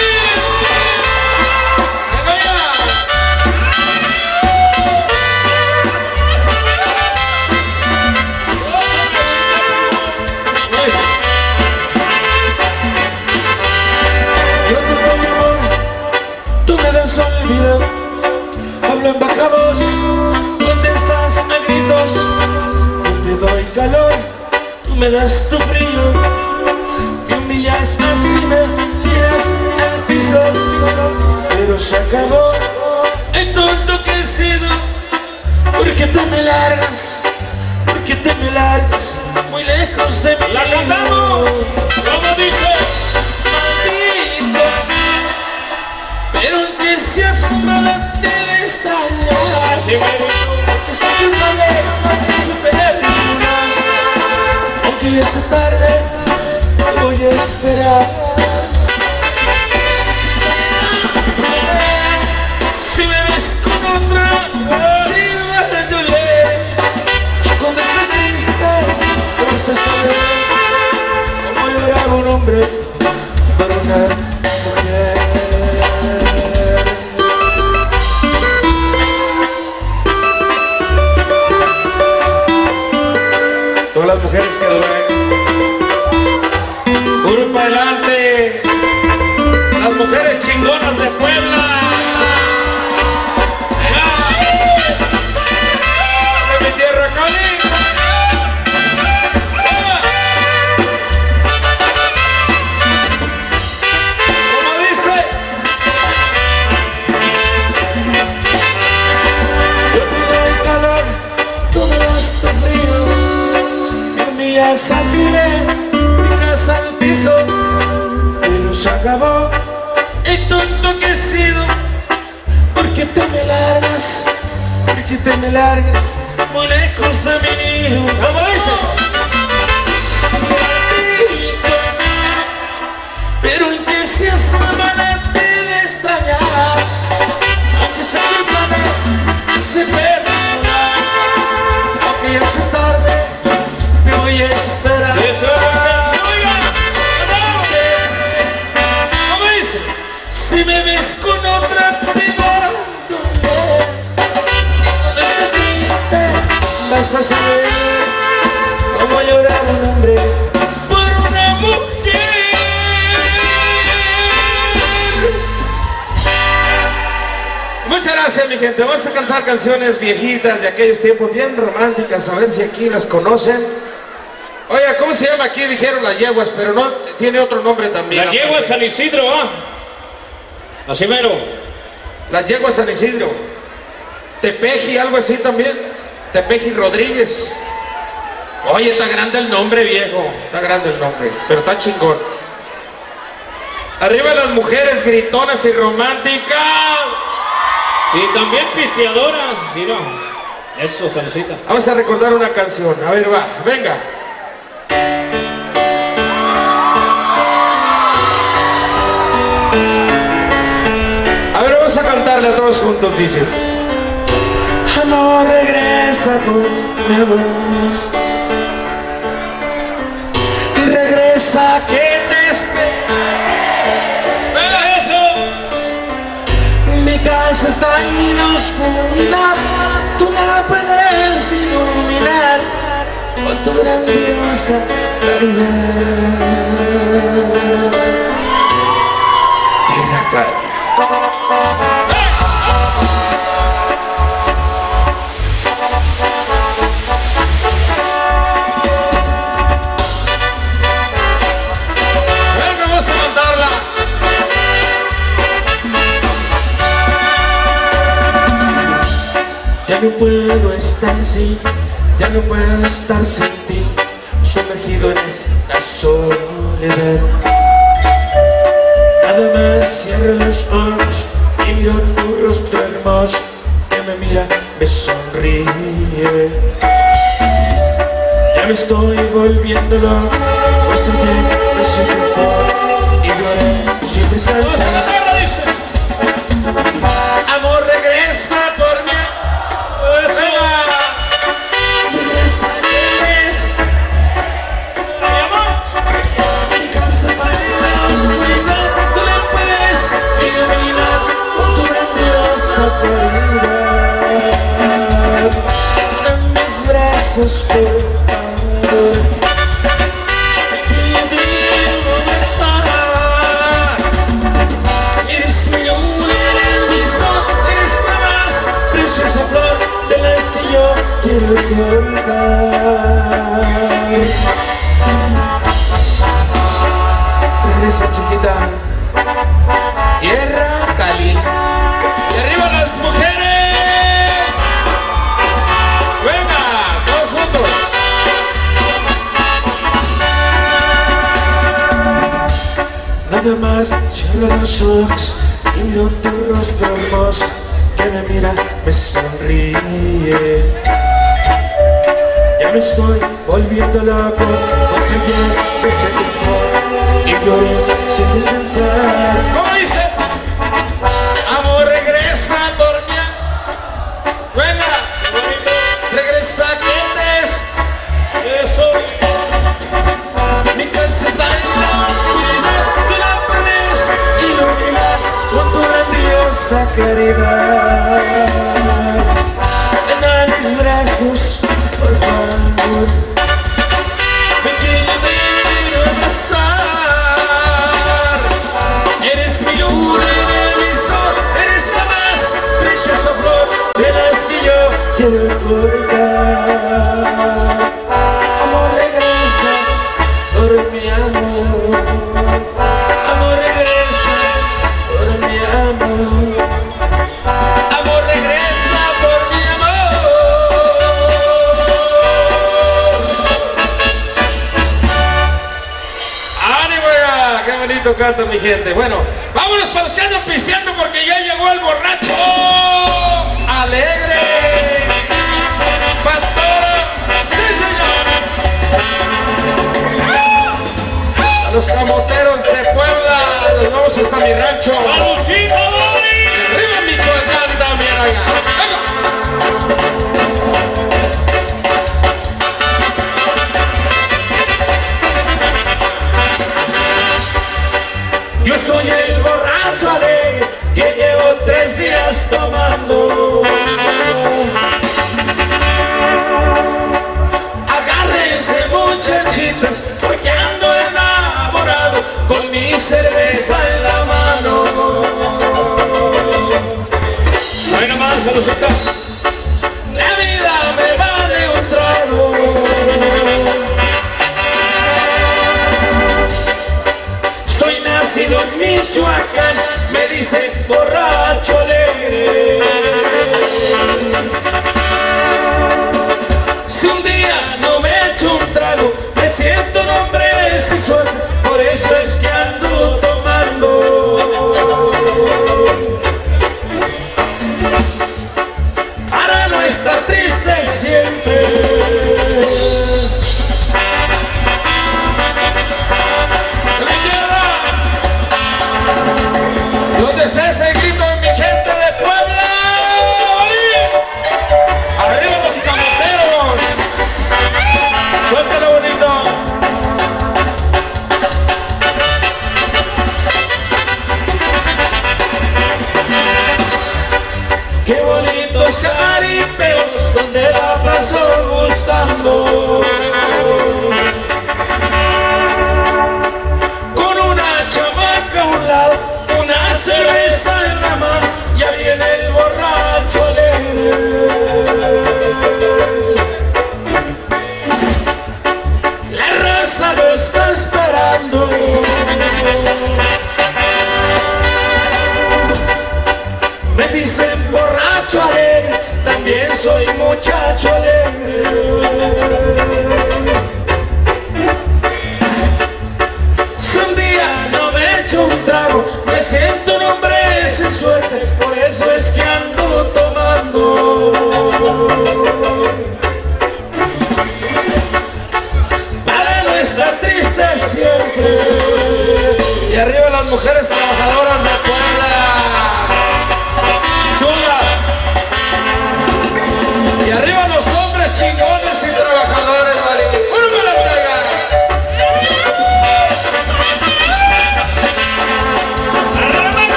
Yo te doy amor, tú me das olvido. Hablo en baja voz, contestas a gritos. Yo te doy calor, tú me das tu frío. Me humillas así, me tiras al piso. Pero se acabó el tonto que he sido. Porque te me largas, porque te me largas muy lejos de mí. ¡La cantamos! ¿Cómo dice? Maldito, pero aunque seas mala te de extrañar. Así me Que soy culpable de superar ninguna. Aunque ya sea tarde, te voy a esperar. Si me ves con otra, te va a doler. Y cuando estés triste, vas a saber cómo lloraba un hombre por una mujer. Todas las mujeres que duelen. Puro para adelante. Las mujeres chingonas de Puebla. De mi tierra, Cali. ¿Cómo dice? Yo te doy calor, tú me das tu frío. Me humillas así, me tiras al piso. Pero se acabó el tonto que he sido. Porque te me largas, porque te me largas muy lejos de mi nido. ¿Cómo dice? Maldito, pero aunque seas mala te de extrañar. Aunque sea el planeta se perdona. Aunque ya sea tarde, te voy a esperar. ¡Eso! ¿Cómo dice? Si me ves con otra te va a doler. Y cuando estés triste vas a saber cómo llorar un hombre por una mujer. Muchas gracias, mi gente. Vamos a cantar canciones viejitas de aquellos tiempos, bien románticas, a ver si aquí las conocen. Oiga, ¿cómo se llama aquí? Dijeron las yeguas, pero no, tiene otro nombre también. Las yeguas San Isidro, ¿ah? Así mero. Las yeguas San Isidro. Tepeji, algo así también. Tepeji Rodríguez. Oye, está grande el nombre, viejo. Está grande el nombre, pero está chingón. Arriba las mujeres gritonas y románticas. Y también pisteadoras, ¿sí no? Eso, saludcita. Vamos a recordar una canción. A ver, va, venga. A ver, vamos a cantarle a todos juntos, dice. Amor, regresa por mi amor. Regresa que te espero. ¡Venga eso! Mi casa está en la oscuridad. Tú la puedes iluminar con tu grandiosa claridad. Tierra Cali. Venga, vamos a cantarla. Ya no puedo estar así, Ya no puedo estar sin ti, sumergido en esta soledad. Nada más cierro los ojos y miro tu rostro hermoso que me mira, me sonríe. Ya me estoy volviendo loco, pues ayer me siento fuerte y lloré sin descansar. Amor, regresa por mí. Regresa, regresa. Mi amor. Mi casa está en la oscuridad, tú la puedes iluminar con tu grandiosa claridad. En mis brazos, por favor. Esa flor de las que yo quiero colgar. Regresa, chiquita. Tierra Cali. Y arriba las mujeres. Venga, todos juntos. Nada más cierro los ojos y miro tu rostro hermoso que me mira, me sonríe. Ya me estoy volviendo loco, pues ayer me sentí y lloré sin descansar. ¿Cómo dice? Amor, regresa por mí. Venga, regresa, que es eso. Mi casa está en la oscuridad, tú la puedes iluminar con tu grandiosa claridad. En mis brazos, por favor. Me quiero abrazar. Eres mi luna, eres mi sol, eres la más preciosa flor de las que yo quiero colgar. Amor, regresa por mi amor. Amor, regresa por mi amor. Amor, regresa por mi amor. ¡Ánimo ya! ¡Qué bonito canta mi gente! Bueno, vámonos para los que andan pisteando porque ya llegó el borracho alegre. ¡Pastor! ¡Sí, señor! A los camoteros de Puebla, los vamos hasta mi rancho. ¡Salucita, Bobby! ¡Arriba Michoacán también! Allá. ¡Venga! Yo soy el borracho alegre que llevo tres días tomando. Agárrense, muchachitas, porque ando enamorado con mi cerveza en la mano. Ahí nomás, salucita. La vida me va de un trago. Soy nacido en Michoacán, me dicen borracho alegre. Si un día no me echo un trago, me siento un hombre sin suerte, por eso es que ando tomando. Para no estar triste siempre. ¿Dónde está ese grito de mi gente de Puebla? ¡Arriba los camoteros! ¡Suéltalo bonito! ¡Qué bonitos jaripeos donde la paso gustando! Con una chamaca a un lado, una cerveza en la mano, ya viene el borracho alegre. La raza lo está esperando. Me dicen borracho alegre, también soy muchacho alegre.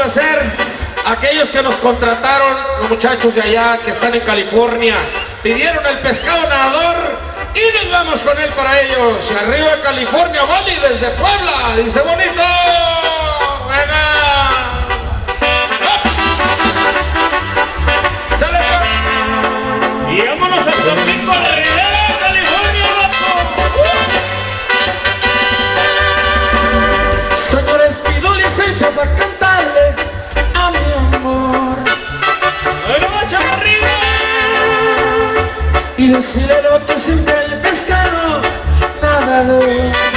complacer a aquellos que nos contrataron, los muchachos de allá que están en California. Pidieron el pescado nadador y nos vamos con él para ellos. Arriba California Valley desde Puebla. Dice bonito. Venga. ¡Chale! Y vámonos hasta Pico de Rivera, California, loco. Señores, pido licencia para cantarle a mi amor Bueno, va, chaparrito. y decirle lo que siente el pescado nadador.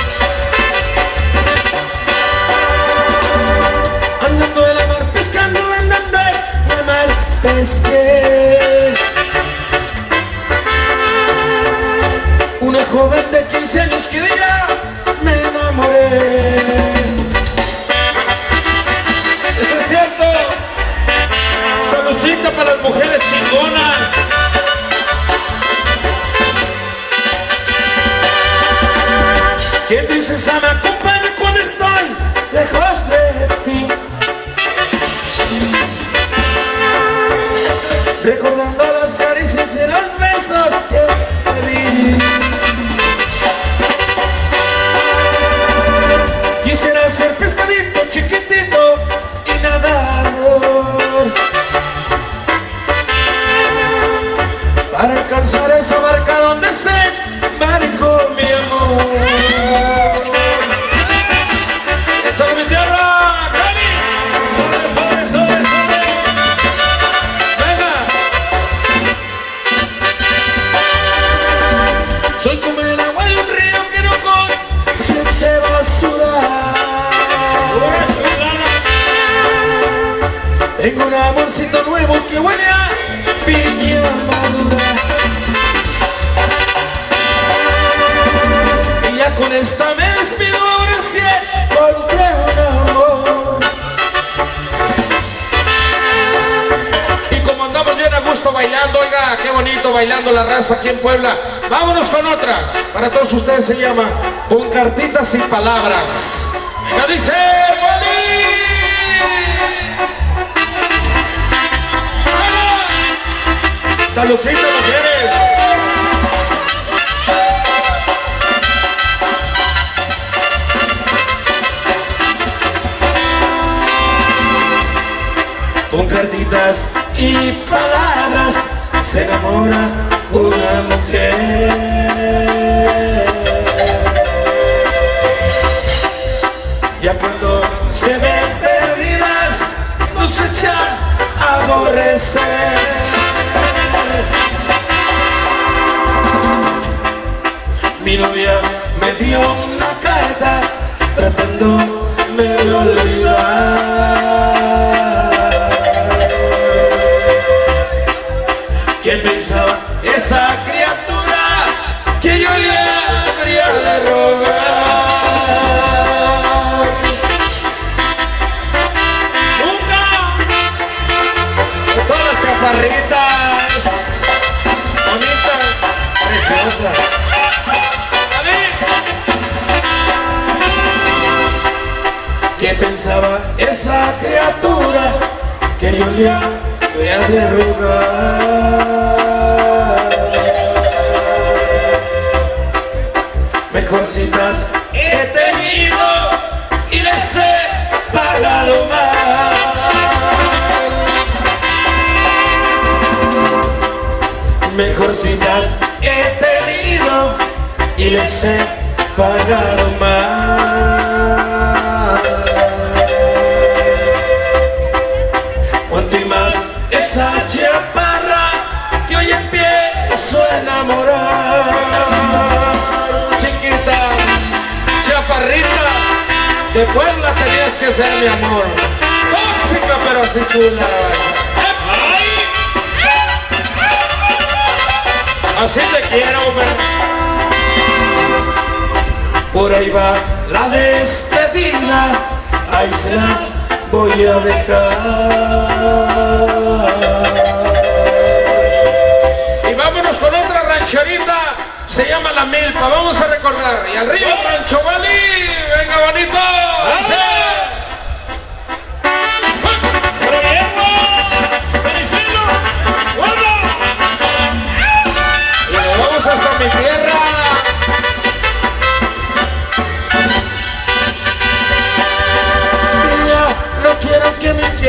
Andando en la mar pescando, andando en la mar pesqué. Una joven de quince años que de ella me enamoré. Eso es cierto. Saludcita para las mujeres chingonas. ¿Qué tristeza me acompaña cuando estoy lejos de ti? Recordando las caricias y los besos que te di. Quisiera ser pescadito, chiquitito y nadador para alcanzar esa barca donde se embarcó mi amor. ¡Échale mi tierra, Cali! Sobre, sobre, sobre. ¡Venga! Soy como el agua de un río que no consiente basura. Una chulada. Tengo un amorcito nuevo que huele a piña madura. Y ya con esta me despido, ahora sí encontré un amor. Y como andamos bien a gusto bailando, oiga, qué bonito bailando la raza aquí en Puebla. Vámonos con otra. Para todos ustedes se llama Con Cartitas y Palabras. Venga, dice Wally. Saludcita, mujeres. Con cartitas y palabras se enamora una mujer. Ya cuando se ven perdidas nos echan a aborrecer. Mi novia me dio una carta tratándome de olvidar. ¿Quién pensaba esa criatura que yo le habría de rogar? Nunca. Todas las chaparritas, bonitas, preciosas. ¿Qué pensaba esa criatura que yo le habría de rogar? Mejor citas he tenido y les he pagado mal. Mejor citas he tenido y les he pagado mal. Cuanto y más esa chaparra que hoy empiezo a enamorar. Chiquita, chaparrita, de Puebla tenías que ser mi amor. Tóxica pero así chula. Así te quiero, hombre. Por ahí va la despedida, ahí se las voy a dejar. Y vámonos con otra rancherita, se llama La Milpa, vamos a recordar. Y arriba Rancho Wally, venga bonito. ¡Dice!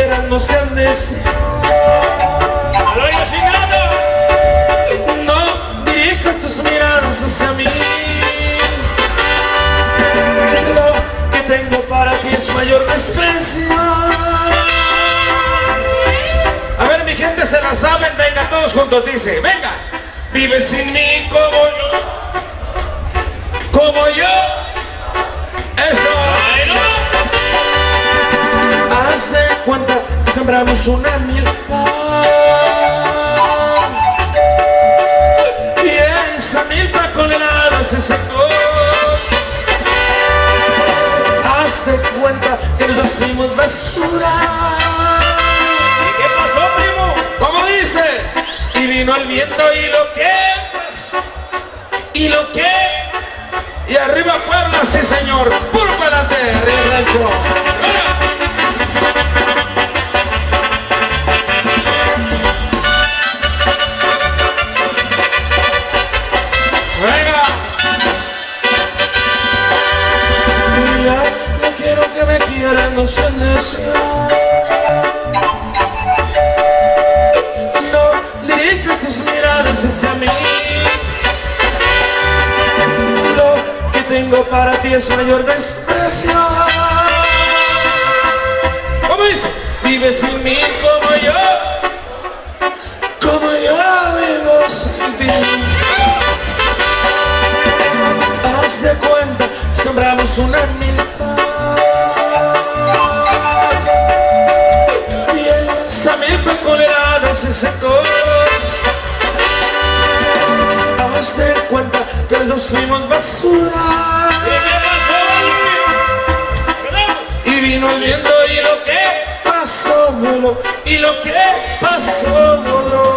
quieras no sean necios. ¡Alorio sin nada! No dirijas tus miradas hacia mí. Lo que tengo para ti es mayor desprecio. A ver, mi gente, se la saben, venga, todos juntos, dice, venga. Vive sin mí como yo, como yo. Eso. Haz de cuenta que sembramos una milpa y esa milpa con helada se secó. Haz de cuenta que nos fuimos basura. ¿Y qué pasó, primo? ¿Cómo dice? Y vino el viento y lo que pasó, y lo que, y arriba Puebla, sí señor, puro para adelante, arriba el rancho. Venga. Y ya no quiero que me quieran, no se desea. Dirijas tus miradas hacia mí. Lo que tengo para ti es mayor desprecio. ¿Cómo dice? Vive sin mí como yo, como yo vivo sin ti. Haz de cuenta, sembramos una milpa y esa milpa con helada se secó. Haz de cuenta que nos fuimos basura. Y vino el viento y lo que pasó voló, y lo que pasó voló.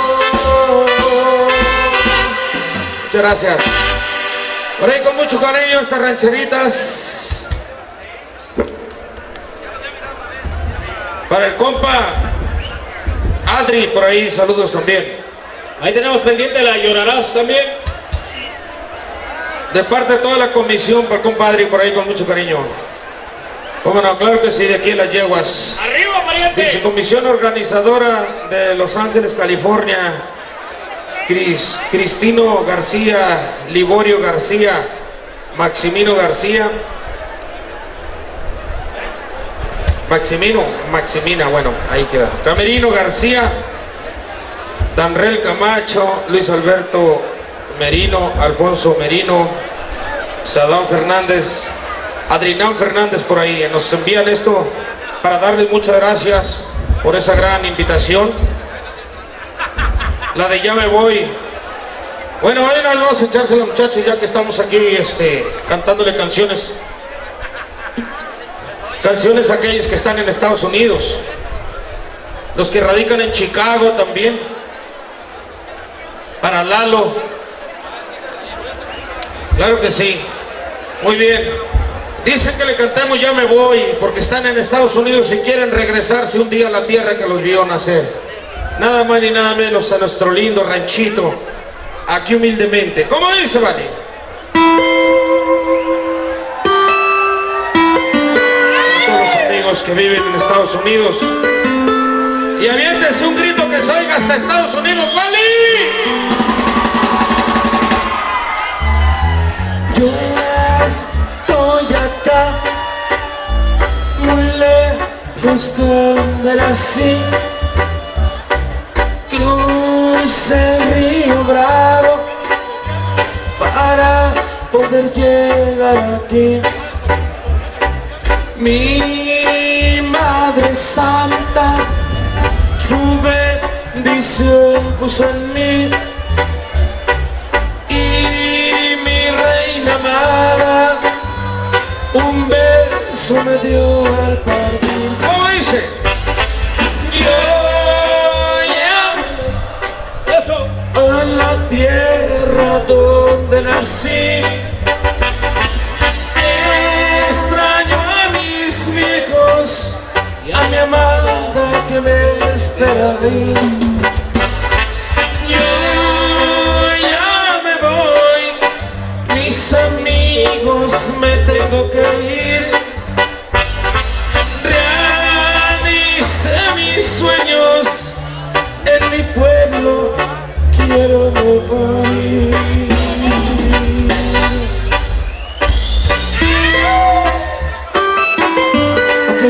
Muchas gracias. Por ahí con mucho cariño estas rancheritas. Para el compa Adri, por ahí saludos también. Ahí tenemos pendiente la Llorarás también. De parte de toda la comisión, para el compadre, por ahí con mucho cariño. Cómo no, claro que sí, de aquí en Las Yeguas. ¡Arriba, pariente! Dice comisión organizadora de Los Ángeles, California. Cris, Cristino García, Liborio García, Maximino García. Maximino, Maximina, bueno, ahí queda. Camerino García. Danrel Camacho, Luis Alberto Merino, Alfonso Merino, Sadán Fernández, Adrinán Fernández por ahí. Nos envían esto para darles muchas gracias por esa gran invitación. La de Ya Me Voy. Bueno, ahí nos vamos a echársela, muchachos, ya que estamos aquí este, cantándole canciones. Canciones a aquellos que están en Estados Unidos. Los que radican en Chicago también. Para Lalo. Claro que sí. Muy bien. Dicen que le cantemos Ya Me Voy porque están en Estados Unidos y quieren regresarse un día a la tierra que los vio nacer. Nada más ni nada menos a nuestro lindo ranchito. Aquí humildemente. ¿Cómo dice, Vani? A todos los amigos que viven en Estados Unidos. Y aviéntense un grito que se oiga hasta Estados Unidos, ¡Vali! Yo estoy acá, muy lejos donde nací. Crucé el río Bravo para poder llegar aquí. Mi Madre Santa su bendición puso en mí, y mi reina amada un beso me dio al partir. ¿Cómo dice? Yo ya eso a la tierra donde nací. Extraño a mis viejos y a mi amada que me espera ahí. Yo ya me voy, mis amigos, me tengo que ir. Realicé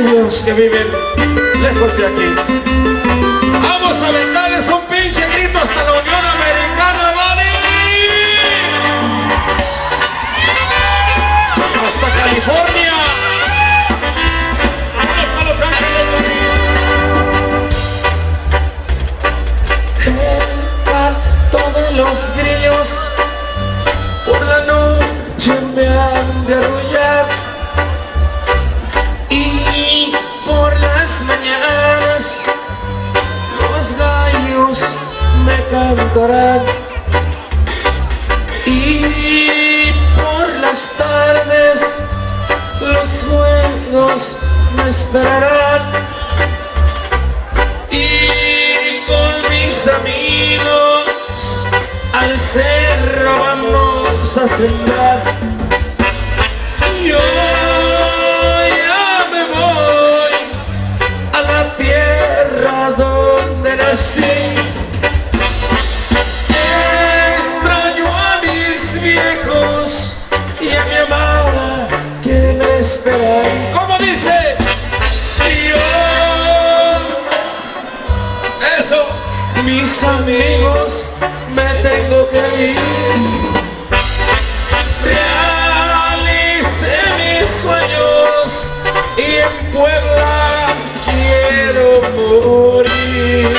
aquellos que viven lejos de aquí. Vamos a aventarles un pinche grito hasta la Unión Americana, ¿vale? Hasta California. Hasta Los Ángeles. El canto de los grillos por la noche me han de arrullar, y por las mañanas los gallos me cantarán, y por las tardes los juegos me esperarán, y con mis amigos al cerro vamos a sembrar. Yo ya me voy a la tierra donde nací. Extraño a mis viejos y a mi amada que me esperan. ¿Cómo dice? Yo, eso, mis amigos, me tengo que ir. Realicé mis sueños y en Puebla quiero morir.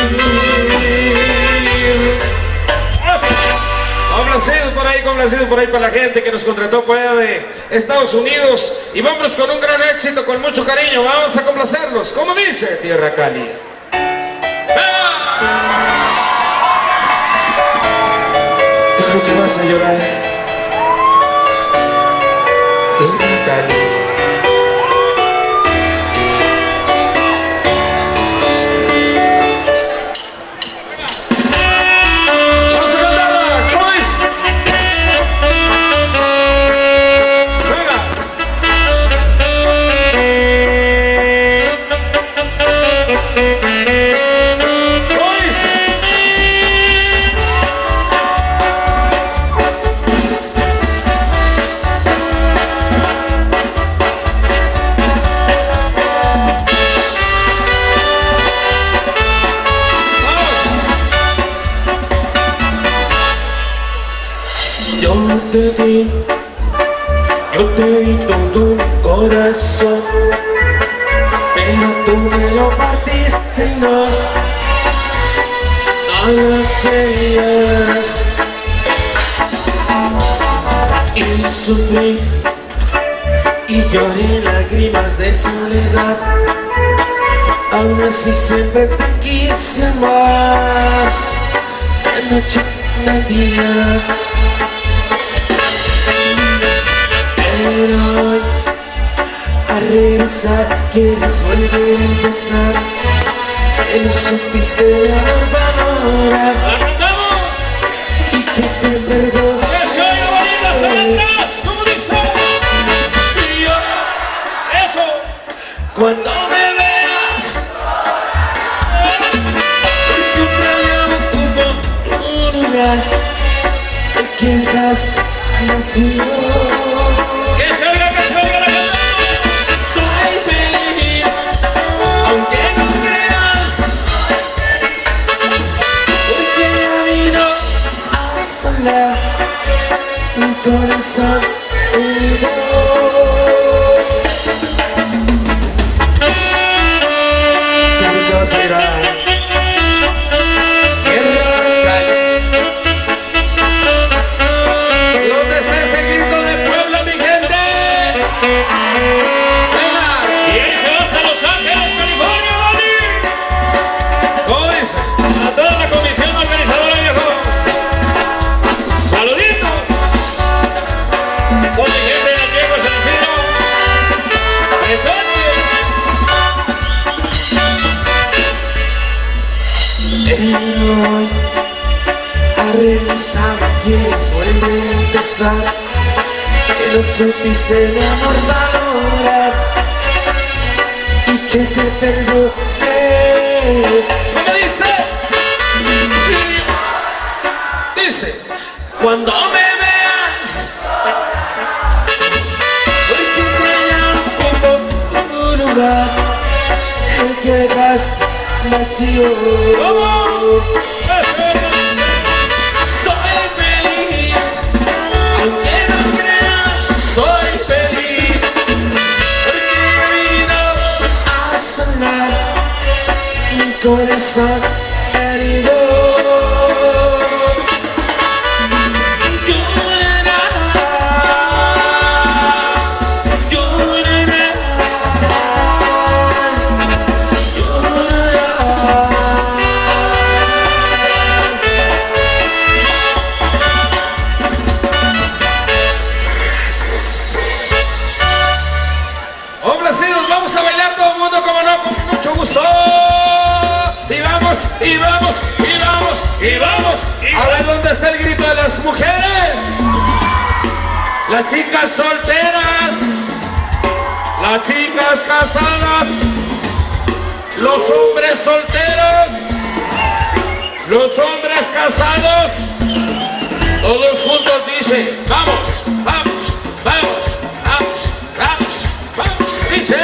Complacidos por ahí, complacidos por ahí para la gente que nos contrató por allá de Estados Unidos. Y vámonos con un gran éxito, con mucho cariño. Vamos a complacerlos. ¿Cómo dice Tierra Cali? Claro que vas a llorar, Tierra Cali. Vamos a cantarla, ¿cómo dice? Venga. ¿Cómo dice? Yo te di, yo te di todo un corazón, pero tú me lo partiste en dos. No lo querías y sufrí y lloré lágrimas de soledad. Aún así siempre te quise amar, de noche de día. Pero hoy, a regresar, quieres volver a empezar. Que no supiste de amor valorar ¡La cantamos! y que te perdone. ¡Que se oiga bonito hasta atrás! ¿Cómo dice? Y yo, ¡Eso! cuando me veas, porque otra ya ocupo tu lugar, el que dejaste nació. ¡Que se oiga, que se oiga la cantamos! Soy feliz, aunque no creas, porque ya vino a sonar un corazón unido. ¿Qué te vas a llorar? Tierra Cali. ¿Dónde está ese grito de Puebla, mi gente? Venga. Y ahí se va hasta Los Ángeles, California, ¿vale? ¿Cómo dice? A toda la comisión organizadora, viejo. ¡Saluditos! Con mi gente del viejo San Isidro. ¡Presente! Pero hoy, a regresar, quieres volver a empezar. Que no supiste de amor valorar y que te perdone. ¿Cómo dice? Dice, cuando me veas, porque te llamo como tu lugar. que dejaste vacío. Soy feliz, aunque no creas, soy feliz, porque he venido a sanar mi corazón herido. Y vamos, y vamos, y vamos, y a ver dónde está el grito de las mujeres. Las chicas solteras, las chicas casadas, los hombres solteros, los hombres casados, todos juntos dicen, vamos, vamos, vamos, vamos, vamos, vamos, dice.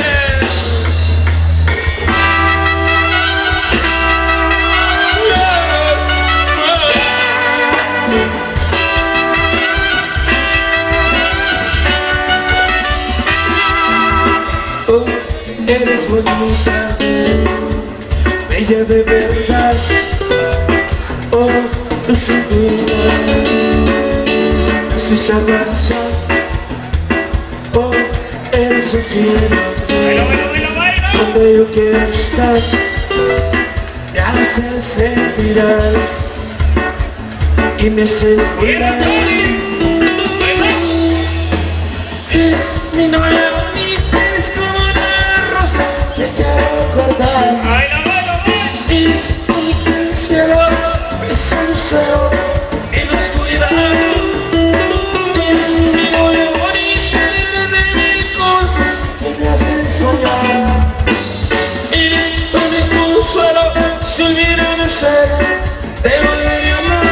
Oh, eres bonita, bella de verdad. Oh, tu cintura, tu salvación. Oh, eres un cielo donde yo quiero estar. Me haces sentir alas y me haces volar. Es mi novia bonita, es como una rosa que quiero guardar. Es única en el cielo, es un lucero en la oscuridad. Es mi novia bonita, de mil cosas que me hacen soñar. Es mi consuelo, si hubiera no ser, te volvería a amar.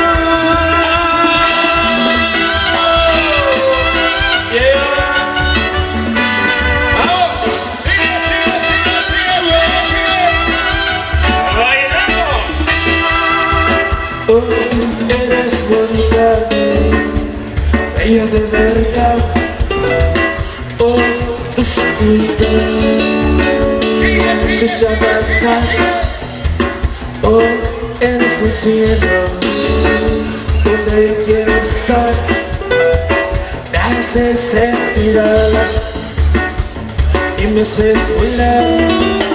Oh, eres bonita, bella de verdad. Oh, tu cintura se llama. Oh, eres un cielo donde yo quiero estar. Me haces sentir alas y me haces volar.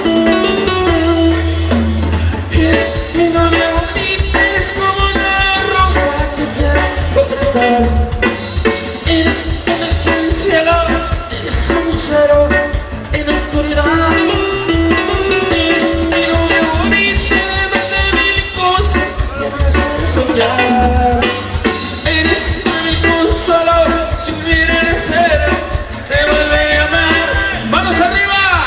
Es mi novia bonita, es como una rosa que quiero cortar. Eres un ángel en el cielo, eres un lucero en la oscuridad. Eres mi novia bonita, de mil cosas que me hacen soñar. Eres mi consuelo, si hubiera de ser, te volveré a amar. ¡Manos arriba!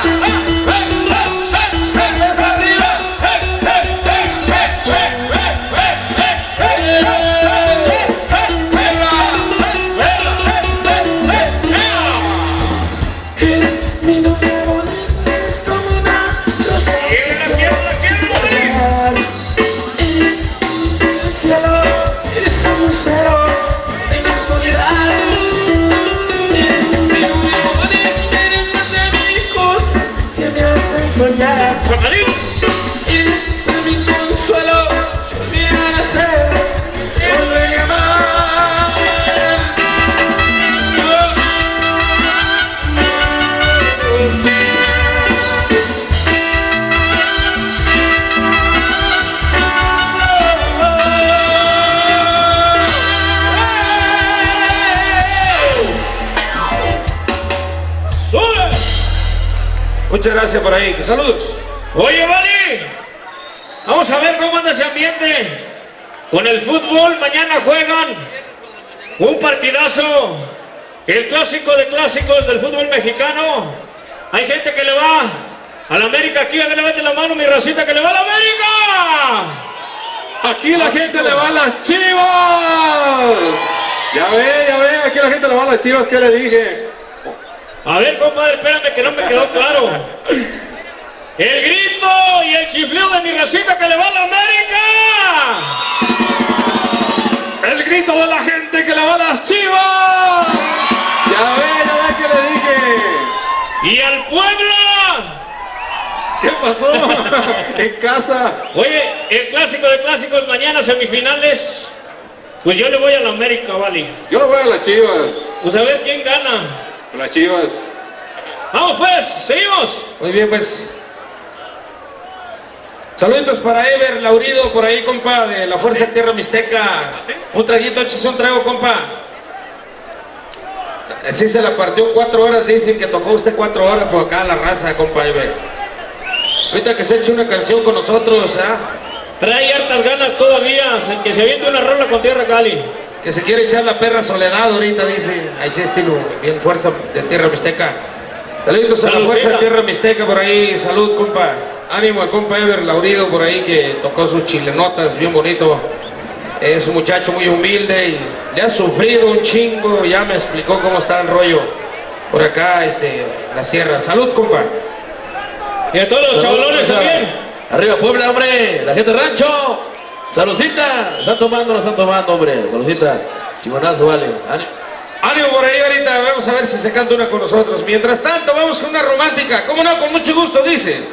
Soñar, eres mi consuelo, si hubiera de ser, te volveré a amar. Muchas gracias por ahí, saludos. Oye, vale, vamos a ver cómo anda ese ambiente con el fútbol. Mañana juegan un partidazo, el clásico de clásicos del fútbol mexicano. Hay gente que le va a la América aquí. A ver, levante la mano, mi racita, que le va a la América. Aquí la gente le va a las Chivas. Ya ve, ya ve, aquí la gente le va a las Chivas, ¿qué le dije? A ver, compadre, espérame que no me quedó claro. El grito y el chifleo de mi recita que le va a la América. El grito de la gente que le va a las Chivas. Ya ve, ya ve que le dije. Y al Puebla. ¿Qué pasó? En casa. Oye, el clásico de clásicos mañana, semifinales. Pues yo le voy a la América, vale. Yo le voy a las Chivas. Pues a ver quién gana. A las Chivas. Vamos pues, seguimos. Muy bien, pues. Saluditos para Ever Laurido, por ahí, compa, de la Fuerza Tierra Mixteca. Un traguito, échese un trago, compa. Sí se la partió cuatro horas, dicen que tocó usted cuatro horas por acá la raza, compa Ever. Ahorita que se eche una canción con nosotros, ¿ah? Trae hartas ganas todavía, que se aviente una rola con Tierra Cali. Que se quiere echar la perra Soledad ahorita, dice. Ahí sí, estilo, bien Fuerza de Tierra Mixteca. Saluditos a la Saludcita. Fuerza Tierra Mixteca por ahí, salud, compa. Ánimo al compa Ever Laurido por ahí que tocó sus chilenotas, bien bonito. Es un muchacho muy humilde y le ha sufrido un chingo, ya me explicó cómo está el rollo por acá, este, la sierra. Salud, compa. Y a todos los chavalones también. Arriba Puebla, hombre, la gente de rancho. Saludcita, están tomando, no están tomando, hombre. Saludcita, chingonazo, vale. Ánimo. Ánimo por ahí ahorita, vamos a ver si se canta una con nosotros. Mientras tanto, vamos con una romántica. ¿Cómo no? Con mucho gusto, dice.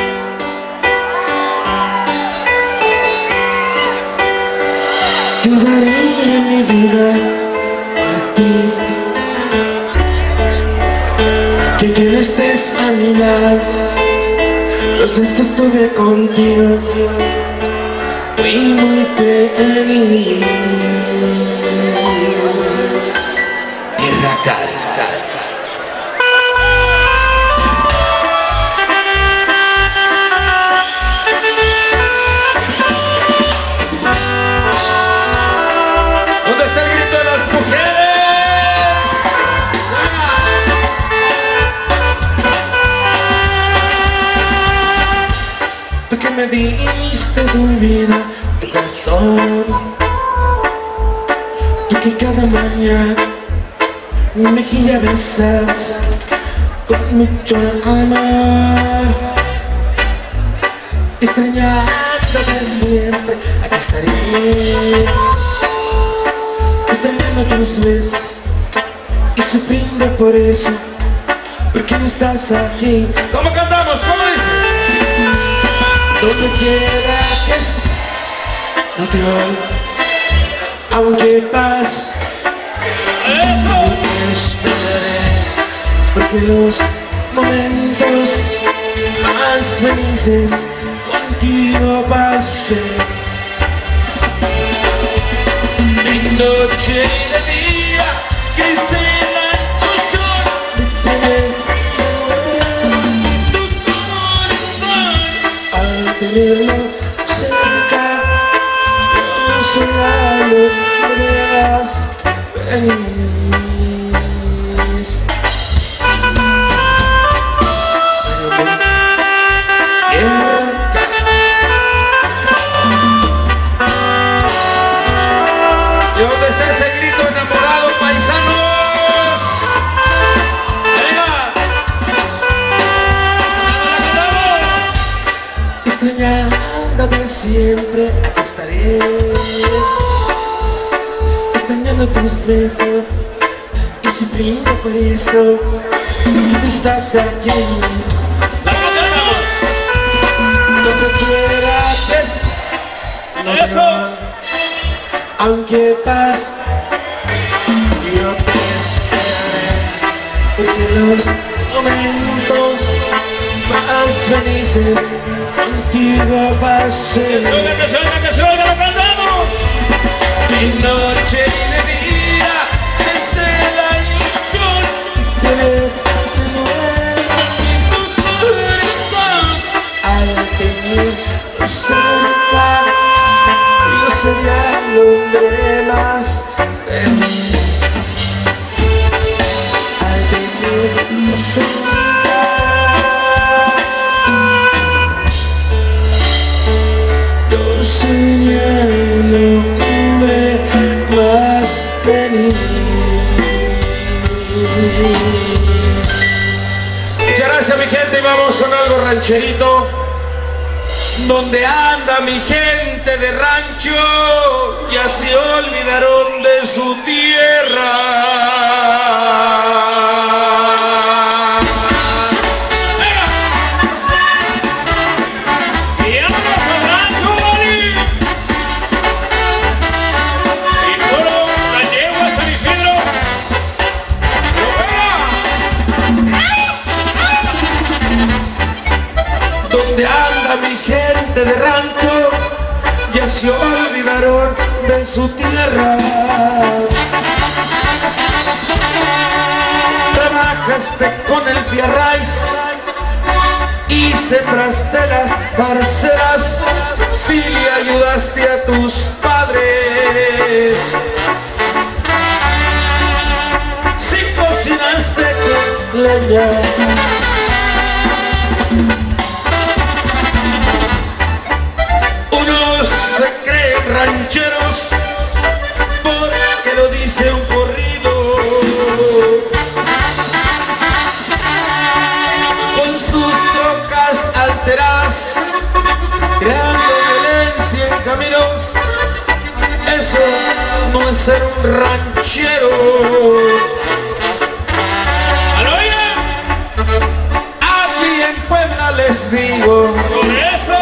Yo daría mi vida a ti, que que no estés a mi lado. Los días que estuve contigo fui muy feliz. Tierra Cali. ¿Dónde está el grito de las mujeres? Tú que me diste tu vida, tu corazón. Tú que cada mañana mi mejilla besas con mucho amor. Extrañándote siempre, aquí estaré. Extrañando tus besos y sufriendo por eso, porque no estás aquí. ¿Cómo cantamos? ¿Cómo dice? Donde quiera que estés, no te olvides, aunque pase, ¡Eso! te esperaré, porque los momentos más felices contigo pasé. Mi noche y de día, que se la ilusión de tener tu corazón. Al tenerlo cerca, yo soy algo que me harás feliz. ¿Y dónde está ese grito enamorado, paisanos? ¡Venga! Extrañándote siempre, aquí estaré. Extrañando tus besos y sufriendo por eso. Tú estás aquí. ¡La cantamos! Donde quiera que estés, no te ¡Eso! olvides, aunque pase, yo te esperaré, porque los momentos más felices contigo pasé. ¡Que se oiga, que se oiga, que se oiga! ¡La cantamos! Mi noche de vida es la ilusión de tener de nuevo tu corazón. Al tenerlo cerca, yo sería el hombre más feliz. Al tenerlo cerca, yo sería el hombre más rancherito. ¿Dónde anda mi gente de rancho? Ya se olvidaron de su tierra. ¿Dónde anda mi gente de rancho? Ya se olvidaron de su tierra. Trabajaste con el Piarrais y sembraste las parcelas, si le ayudaste a tus padres, si cocinaste con leña. Se creen rancheros porque lo dice un corrido, con sus trocas alteradas, creando violencia en caminos. Eso no es ser un ranchero. Aquí en Puebla les digo, por eso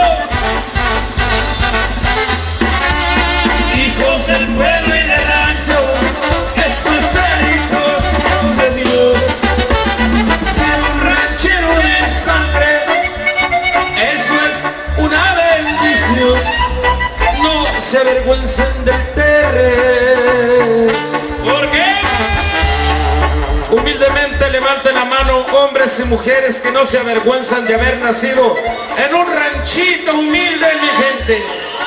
hijos del pueblo y del rancho, eso es ser hijos de Dios. Ser un ranchero de sangre, eso es una bendición. No se avergüencen del terreno. ¿Por qué? Humildemente levanten la mano, hombres y mujeres que no se avergüenzan de haber nacido en un ranchito humilde, mi gente.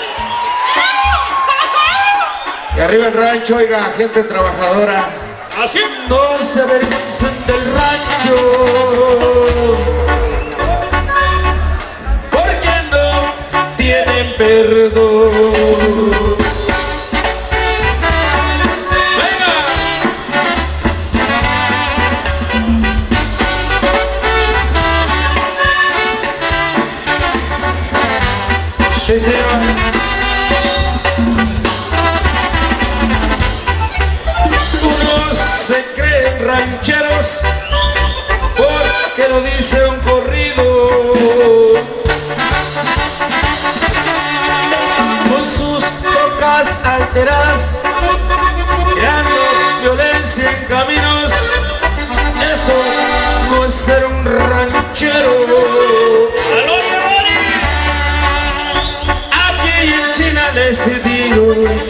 Y arriba el rancho, oiga, gente trabajadora. Así. No se avergüencen del rancho, porque no tienen perdón. ¡Venga! Sí, señor. Se creen rancheros porque lo dice un corrido, con sus tocas alteradas, creando violencia en caminos. Eso no es ser un ranchero. Aquí en China les digo,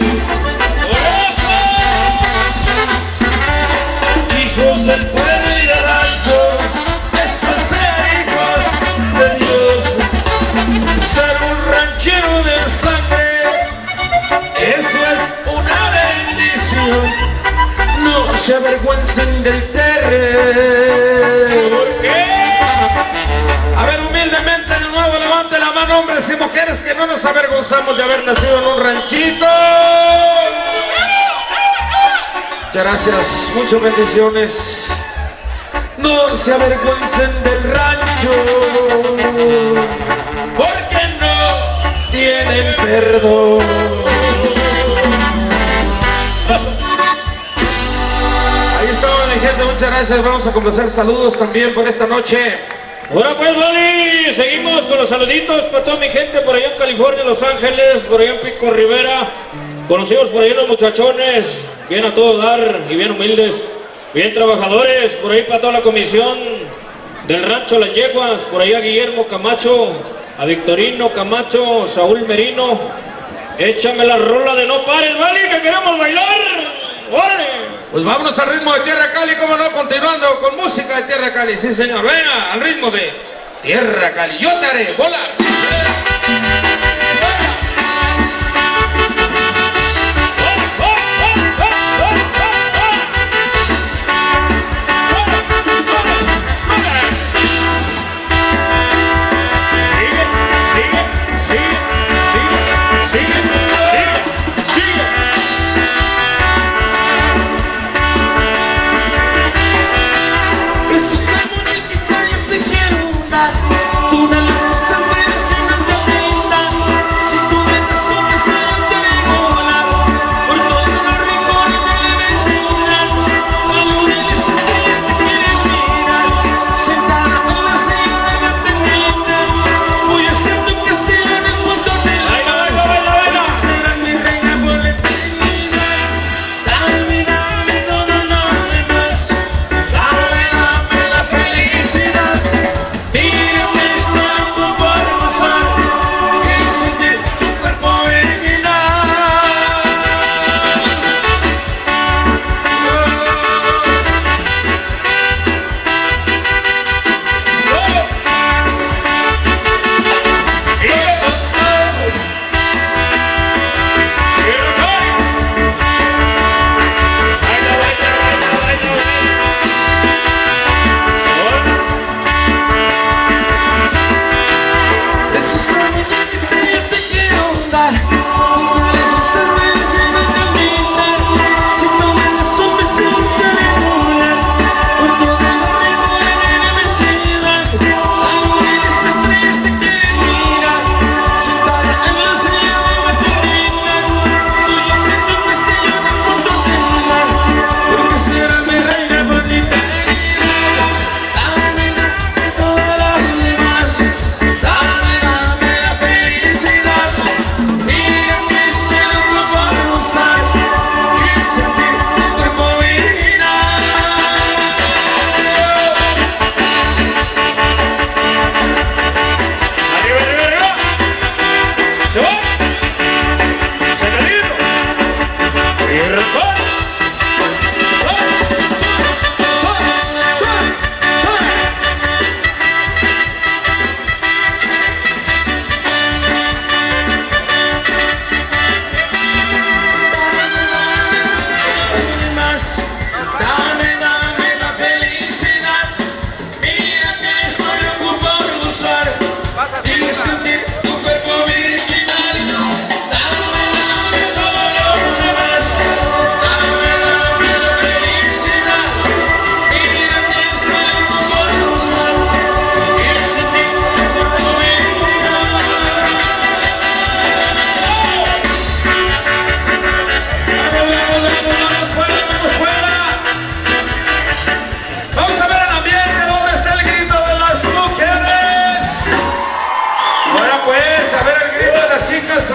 hijos del pueblo y del rancho, eso es ser hijos de Dios. Ser un ranchero de sangre, eso es una bendición. No se avergüencen del terreno. ¿Por qué? A ver, humildemente de nuevo levante la mano, hombres y mujeres, que no nos avergonzamos de haber nacido en un ranchito. Muchas gracias, muchas bendiciones. No se avergüencen del rancho, porque no tienen perdón. Ahí estaba mi gente, muchas gracias. Vamos a complacer saludos también por esta noche. Ahora pues, vale, seguimos con los saluditos para toda mi gente por allá en California, Los Ángeles, por allá en Pico Rivera. Conocidos por ahí los muchachones, bien a todo dar y bien humildes, bien trabajadores, por ahí para toda la comisión del rancho Las Yeguas, por ahí a Guillermo Camacho, a Victorino Camacho, Saúl Merino. Échame la rola de No Pares, ¿vale? Que queremos bailar. ¡Órale! Pues vámonos al ritmo de Tierra Cali, cómo no, continuando con música de Tierra Cali, sí señor, venga, al ritmo de Tierra Cali, yo te haré, bola. Una luz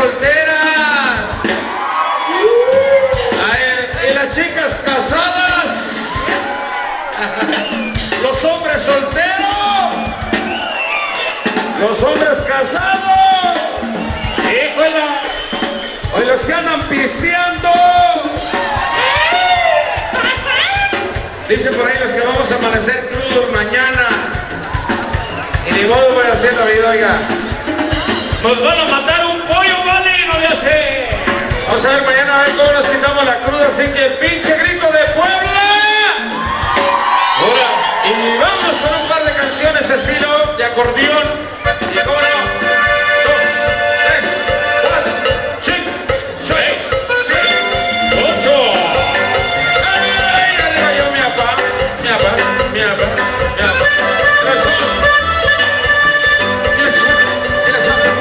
solteras. Ay, y las chicas casadas. Los hombres solteros. Los hombres casados. ¡Híjola! Hoy los que andan pisteando. Dice por ahí los que vamos a amanecer crudos mañana. Y ni modo voy a hacer la vida, oiga. Nos van a matar un pollo, vale, no le hace. Vamos a ver mañana a ver cómo nos quitamos la cruda, así que pinche grito de Puebla. Ahora. Y vamos con un par de canciones estilo de acordeón. Y cómo no, dos, tres, cuatro, cinco, seis, siete, ocho. ¡Ay, ay, ay, yo, mi papá! Mi papá, mi papá, mi papá. ¡La sola! ¡Y la sola! ¡Y la sola!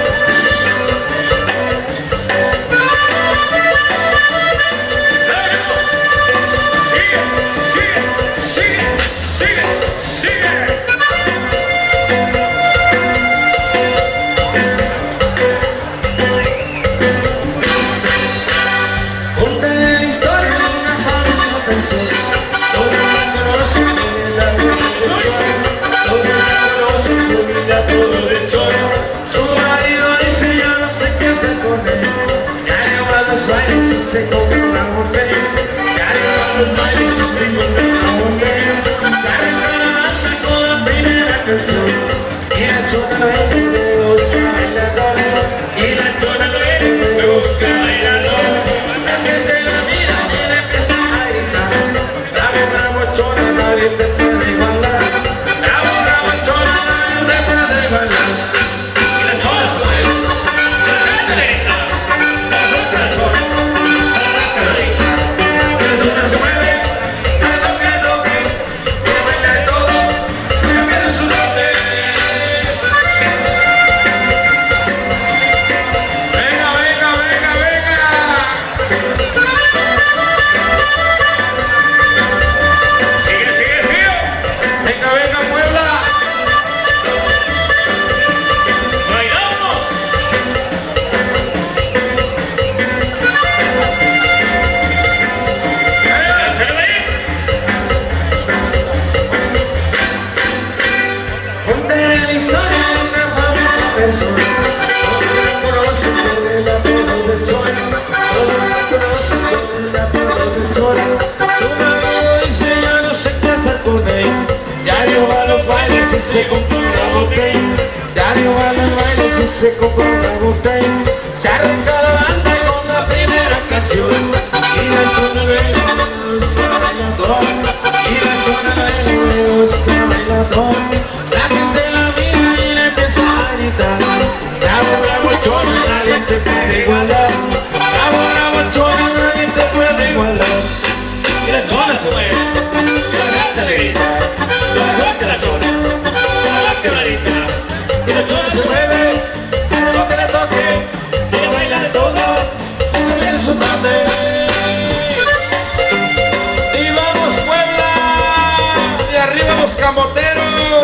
¡Sigue, sigue, sigue, sigue, sigue! Contaré la historia de una famosa persona. Todo el mundo conoce la todo el mundo conoce la todo de choro. Su marido dice ya no sé qué hacer con él. Ya no va a los bailes y se come una botella. Ya no va a los bailes y se come una botella. Sale con la banda con la primera canción. Y la chona luego me busca bailador. Y la chona luego me busca bailador. La gente la mira y le empieza a gritar. Bravo, bravo, chona, nadie te puede igualar. Bravo, bravo, chona, nadie te puede igualar. Y la chona se mueve. La chona. Y la chona se mueve, al toque, toque, y le baila de todo, cambiando su norte. Venga, venga, venga, venga. Sigue, sigue, sigue. Venga, venga, Puebla. ¡Bailamos! ¡Échale ahí! Contaré la historia de una famosa persona. Todo el mundo conoce el apodo del choro. Todo el mundo conoce el apodo del choro. Su marido dice ya no sé qué hacer con él. Diario va a los bailes y se compra una botella. Diario va a los bailes y se compra una botella. Se arranca la banda con la primera canción. Y la chona luego busca bailador. Y la chona luego busca bailador. La gente la mira y le empieza a gritar. Bravo, bravo, chona, nadie te puede igualar. Bravo, bravo, chona, nadie te puede igualar. Y la chona se mueve, y la gente le grita. La gente la chona, la gente la grita. Y la chona se mueve, a lo que le toque, y le baila de todo, también es su tarde. Y vamos, Puebla. Y arriba los camoteros.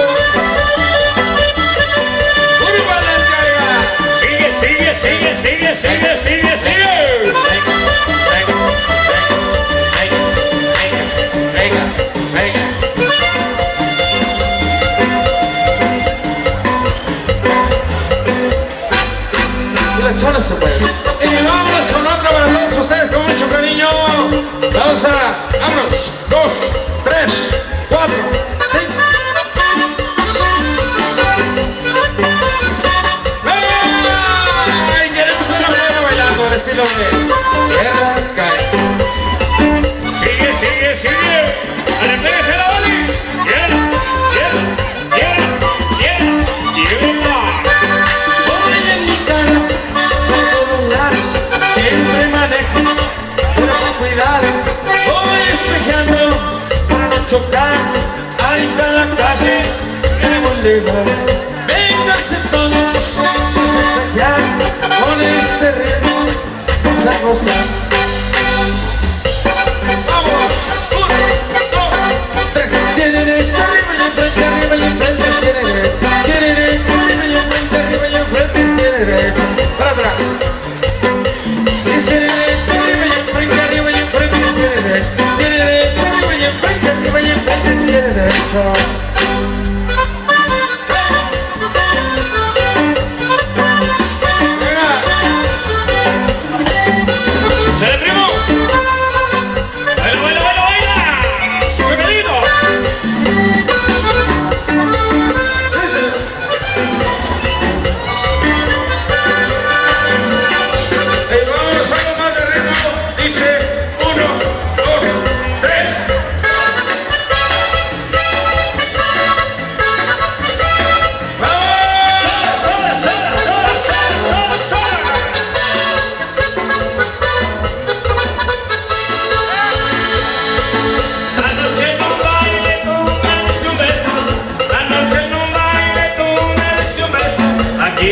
Muy valiente, oiga. Sigue, sigue, sigue, sigue, sigue, sigue, sigue. Venga, venga. Y la chona se mueve. Y vámonos con otra para todos ustedes con mucho cariño. Vamos a, vámonos. Dos, tres, cuatro, cinco. ¡Ay! Queremos ver a Puebla bailando al estilo de Tierra Cae. Sigue, sigue, sigue. ¡Arrepéguese la Bali! ¡Llena, llena, llena, llena, llena! Pobre en mi cara, por todos lados, siempre manejo, pero con cuidado. Voy espejando para no chocar, ahí está la calle, el boulevard. Vénganse todos, vamos a espejear, con este ritmo vamos a gozar. ¡Vamos! Uno, dos, tres. Tiene derecha, arriba y enfrente, arriba y enfrente, tiene derecha. Tiene derecha, arriba y enfrente, arriba y enfrente, tiene derecha. Para atrás.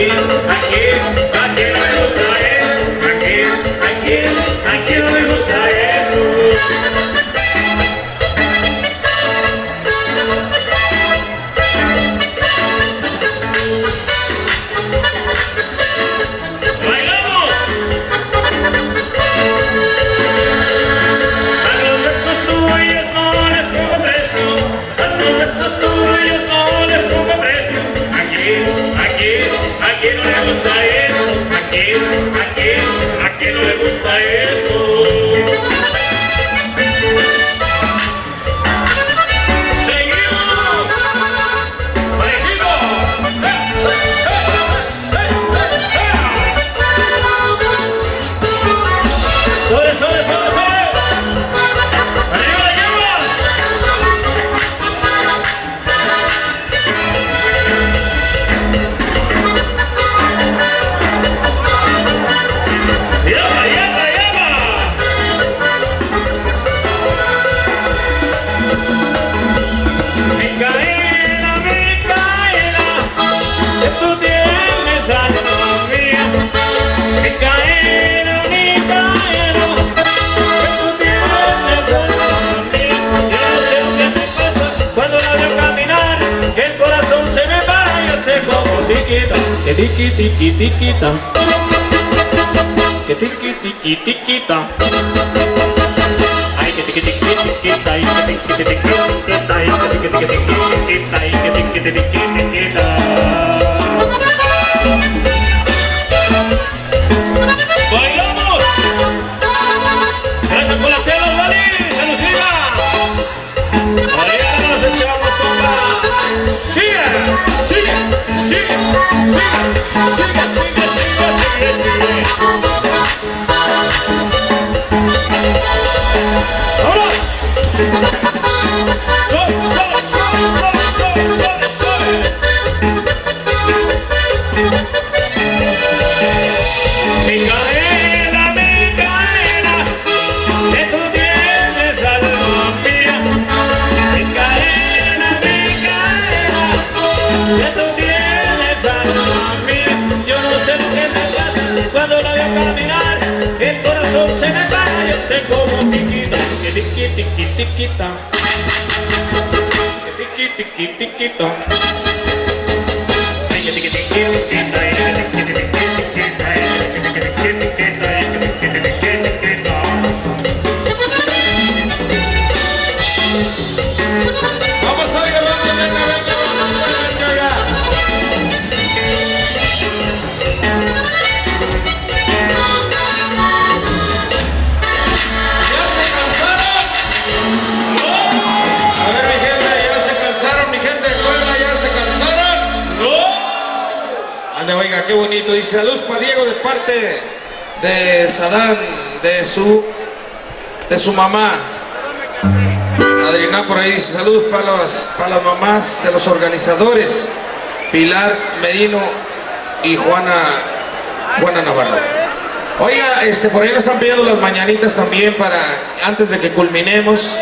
aquí, aquí, aquí no me gusta eso. Aquí, aquí, aquí no me gusta eso. ¡Bailamos! A los besos tuyos no les pongo precio. A los besos tuyos no les pongo precio. Aquí, aquí, aquí no le gusta eso. Aquí, aquí, aquí no le gusta eso. Seguimos. Parejito. Sobre, sobre, sobre, sobre. Arriba la llevas. Llama, llama, llama. Micaela, Micaela, que tú tienes alma mía. Micaela, Micaela, que tú tienes alma mía. Yo no sé qué me pasa cuando la veo caminar, que el corazón se me para y hace como tiquita, que tiqui, tiqui, tiquita, que tiqui, tiqui, tiquita. Ay, que tiqui, tiqui, tiquita, ay, que tiqui, tiqui, tiquita, ay, que tiqui, tiqui, tiquita, ay, que tiqui, tiqui, tiquita. ¡Bailamos! Gracias por la chela, Lali, se nos siga. Ahorita nos echamos, compa. Sigue, sigue, sigue, sigue, sigue, sigue, sigue, sigue, sigue. ¡Vámonos! ¡Soy, soy, soy, soy, soy, soy, soy! Micaela, Micaela, que tú tienes alma mía. Micaela, Micaela, que tú tienes alma mía. Yo no sé lo que me pasa cuando la veo caminar, el corazón se me para y hace como tiquita, que tiqui, tiqui, tiquita, que tiqui, tiqui, tiquita. Ay, que tiqui, tiqui, tiquita, ay, que tiqui, tiqui, tiquita, ay, que tiqui, tiqui, tiquita, ay, que tiqui, tiqui, tiquita. Vamos, oiga, venga, venga, venga, venga, venga, venga. ¿Ya se cansaron? A ver, mi gente, ¿ya se cansaron? Mi gente de Puebla, ¿ya se cansaron? ¡No! Ande, oiga, qué bonito. Dice, saludos para Diego de parte de Sadán, de su, de su mamá. Adriana por ahí dice, saludos para las, para las mamás de los organizadores, Pilar Merino y Juana, Juana Navarro. Oiga, este, por ahí nos están pidiendo las mañanitas también para, antes de que culminemos.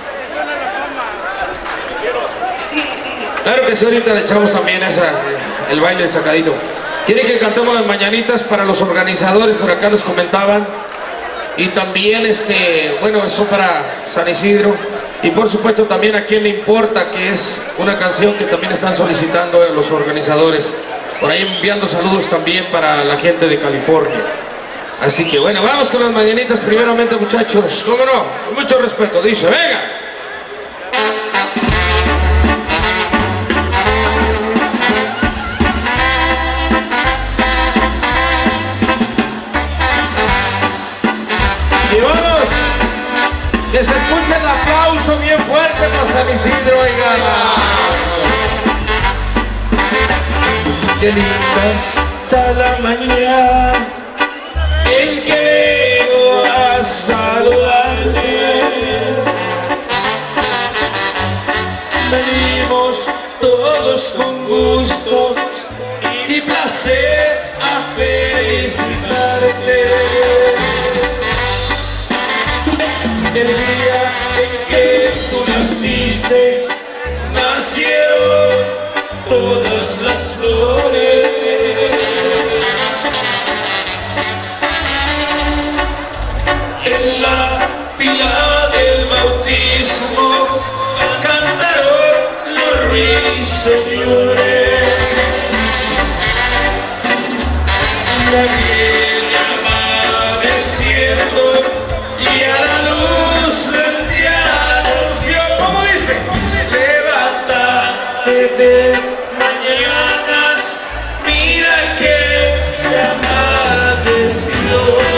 Claro que sí, ahorita le echamos también esa, el baile, el sacadito. Quieren que cantemos las mañanitas para los organizadores, por acá nos comentaban. Y también, este, bueno, eso para San Isidro. Y por supuesto también a quien le importa, que es una canción que también están solicitando los organizadores. Por ahí enviando saludos también para la gente de California. Así que bueno, vamos con las mañanitas primeramente, muchachos. ¿Cómo no? Con mucho respeto. Dice, venga. Y vamos. Que se escuche el aplauso bien fuerte para San Isidro, oiga. Qué linda está la mañana en que vengo a saludarte. Venimos todos con gusto y placer a felicitarte. El día en que tú naciste, nacieron todas las flores. señores. La viene amaneciendo y a la luz del día nos dio, ¿cómo dice? Levántate de mañanas, mira que ya amaneció.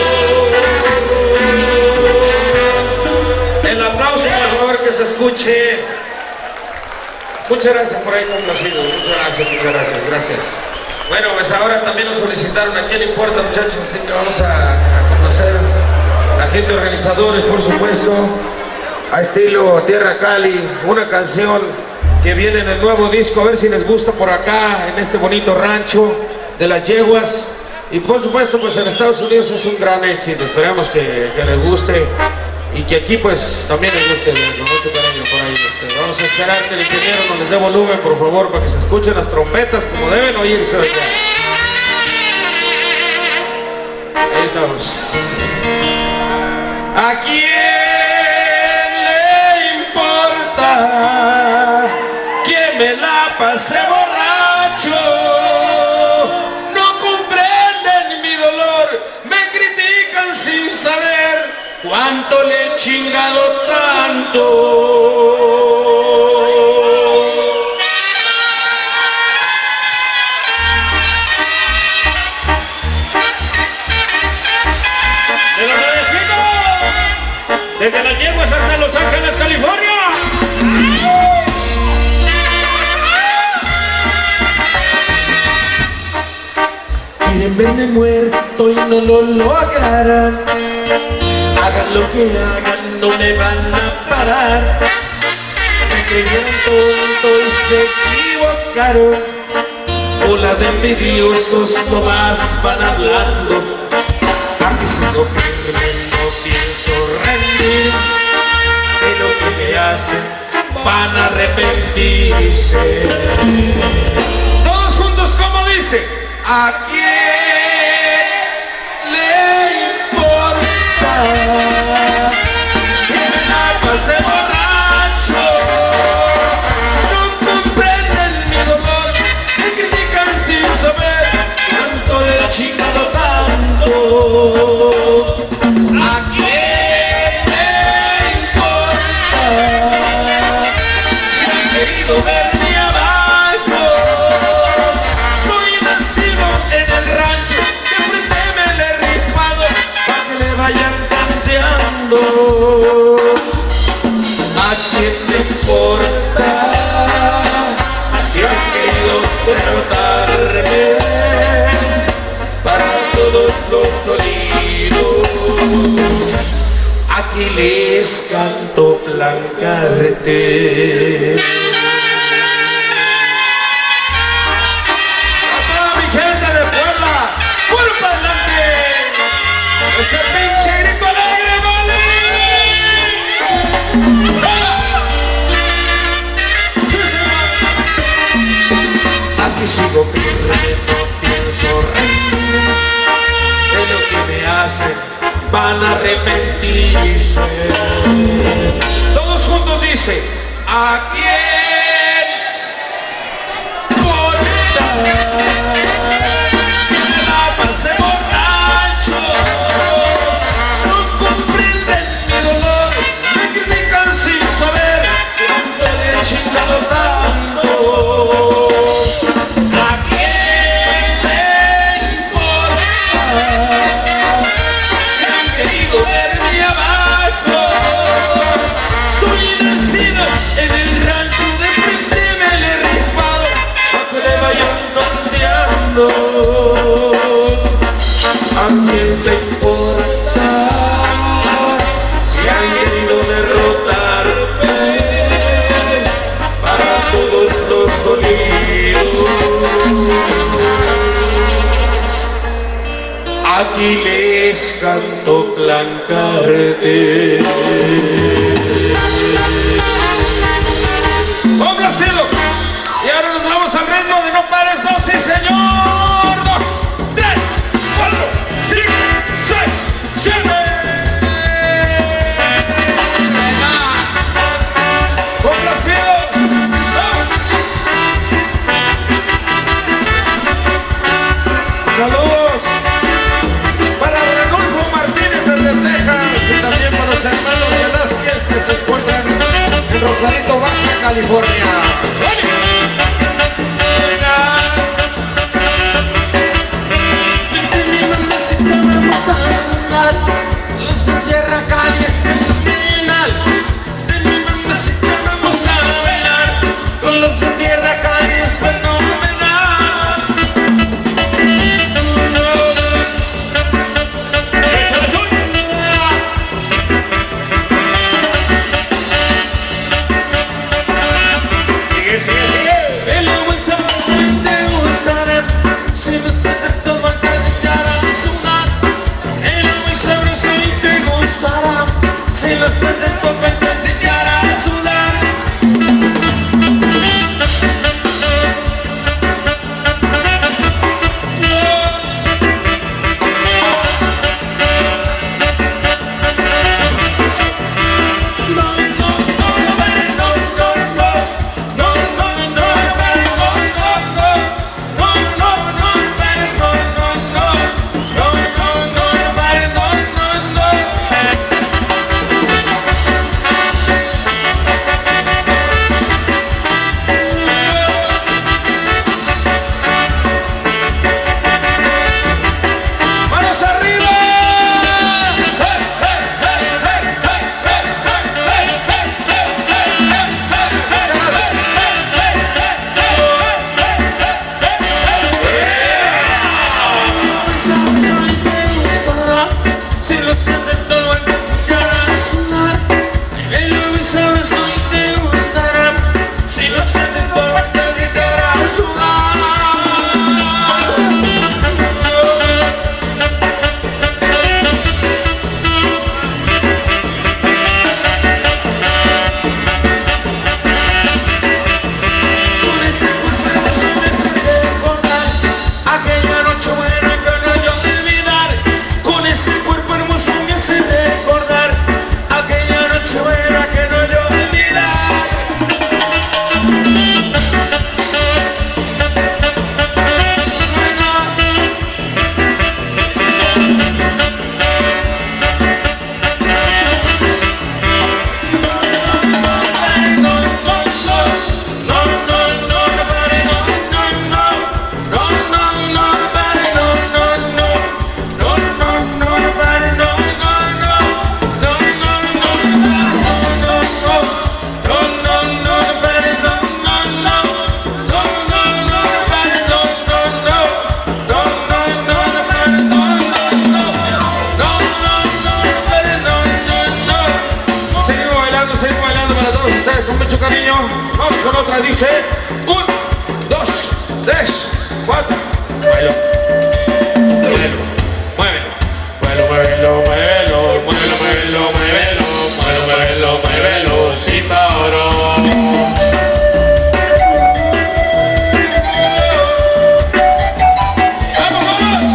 El aplauso, por favor, que se escuche. Muchas gracias por ahí, complacido. Muchas gracias, muchas gracias, gracias. Bueno, pues ahora también nos solicitaron, ¿a quién importa, muchachos? Así que vamos a, a conocer a la gente organizadores, por supuesto, a estilo Tierra Cali, una canción que viene en el nuevo disco, a ver si les gusta por acá, en este bonito rancho de las yeguas. Y por supuesto, pues en Estados Unidos es un gran éxito, esperamos que, que les guste. Y que aquí pues también les guste, con mucho cariño por ahí. Este. Vamos a esperar que el ingeniero nos les dé volumen, por favor, para que se escuchen las trompetas como deben oírse hoy. Ahí estamos. ¿A quién le importa que me la pase borracho? No comprenden mi dolor, me critican sin saber cuánto le he chingado tanto. De los nuevecitos, desde las yeguas hasta Los Ángeles, California. Quieren verme muerto y no lo lograrán. Hagan lo que hagan, no me van a parar. Me creyeron tonto y se equivocaron. Ola de envidiosos nomás van hablando. Aquí sigo firme, no pienso rendir. De lo que me hacen van a arrepentirse. Todos juntos, como dice, ¿a quién le importa que me la pase borracho? No comprenden mi dolor, me critican sin saber cuánto le he chingado tanto. ¿A quién le importa si han querido verme abajo? Soy nacido en el rancho que frente me le he rifado para que le vayan tanteando. ¿A quién le importa si han querido derrotarme? Para todos los dolidos, aquí les canto Blancarte. A toda mi gente de Puebla, ¡fuera para adelante! ¡Ese pinche grito alegre, vale! ¡Sí, señor! Aquí sigo firme, no pienso rendir. De lo que me hacen van a arrepentirse. Todos juntos dice, ¿a quién importa que me la pase borracho? No comprenden mi dolor, me critican sin saber cuánto le he chingado tanto. ¿A quién le importa si han querido verme abajo? Soy nacido en el rancho de frente, me le he rifado para que le vayan tanteando. ¿A quién le importa si han querido derrotarme? Para todos los dolidos, aquí les canto Blancarte. ¡Complacido! Y ahora nos vamos al ritmo de No Pares, no, sí señor. Dos, tres, cuatro, cinco, seis, siete. Complacidos. Saludos para Ranulfo Martínez desde Texas y también para los hermanos Velázquez que se encuentran en Rosarito, Baja California. Los en tierra calle es fenomenal. De mi mamacita vamos a bailar. Con los en tierra calle es fenomenal. Sigue, sigue, sigue. El agua sabroso y te gustará. Si me sientes todo acá de cara a sudar. El agua sabroso y te gustará. Si lo sientes todo acá de cara a sudar. Si lo sientes todo el que se cara a sudar. El agua sabroso y te gustará. Si lo sientes todo el que se cara a sudar. Con ese cuerpo hermoso me hace recordar aquella noche buena que no yo de olvidar. Con ese cuerpo hermoso me hace recordar aquella noche buena que no yo de olvidar. Seguimos bailando, seguimos bailando para todos ustedes con mucho cariño. Vamos con otra, dice un, dos, tres, cuatro. Bailo. Muévelo, muévelo, muévelo, muévelo, muévelo, muévelo, muévelo, muévelo, muévelo, muévelo, muévelo, sin paro. ¡Vamos, vamos!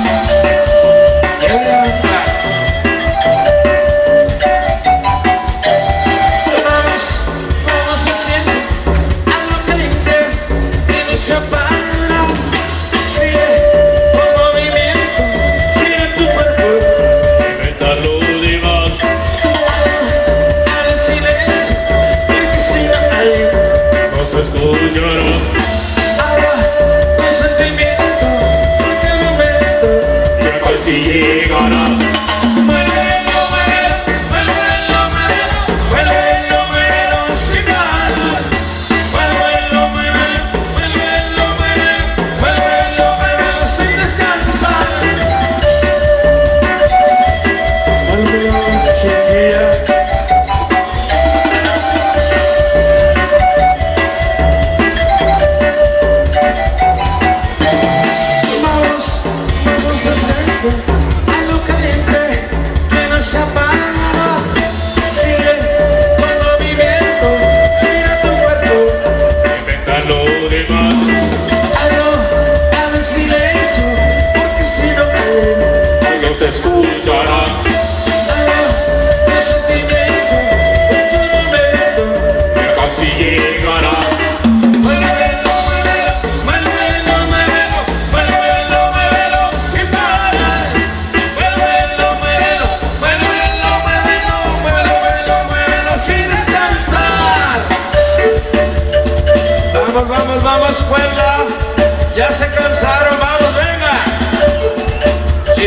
Vamos, vamos haciendo algo caliente que no se apaga. Sigue con movimiento, mira tu cuerpo. Invéntalo de más. Haga silencio, porque si no hay No se escuchará. agua con sentimiento, porque el momento Ya casi llegará. muévelo, muévelo, muévelo, muévelo, muévelo, muévelo, sin parar. Muévelo, muévelo, muévelo, muévelo, muévelo, muévelo, sin descansar. Muévelo, chiquilla. Vamos, vamos a hacer algo caliente que no se apaga. Sigue con movimiento, gira tu cuerpo. Invéntalo de más. Algo, haga en silencio, porque si no cae. No se escuchará. Algo con sentimiento, porque el momento Ya casi llegará. muévelo, muévelo, muévelo, muévelo, muévelo, muévelo, sin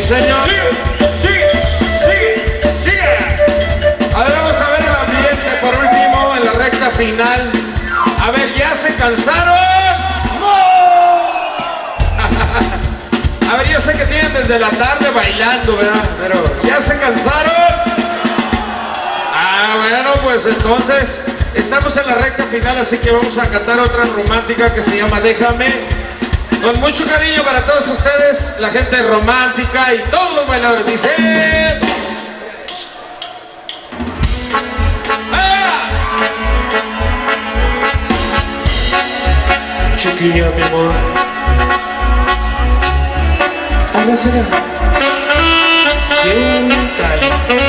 señor. Sí, sí, sí, sigue. A ver, vamos a ver el ambiente por último en la recta final. A ver, ¿ya se cansaron? A ver, yo sé que tienen desde la tarde bailando, ¿verdad? Pero, ¿ya se cansaron? Ah, bueno, pues entonces estamos en la recta final, así que vamos a cantar otra romántica que se llama Déjame. Con mucho cariño para todos ustedes, la gente romántica y todos los bailadores. Dice... ¡Ah! Chiquilla, mi amor. Abrázala. Bien caliente.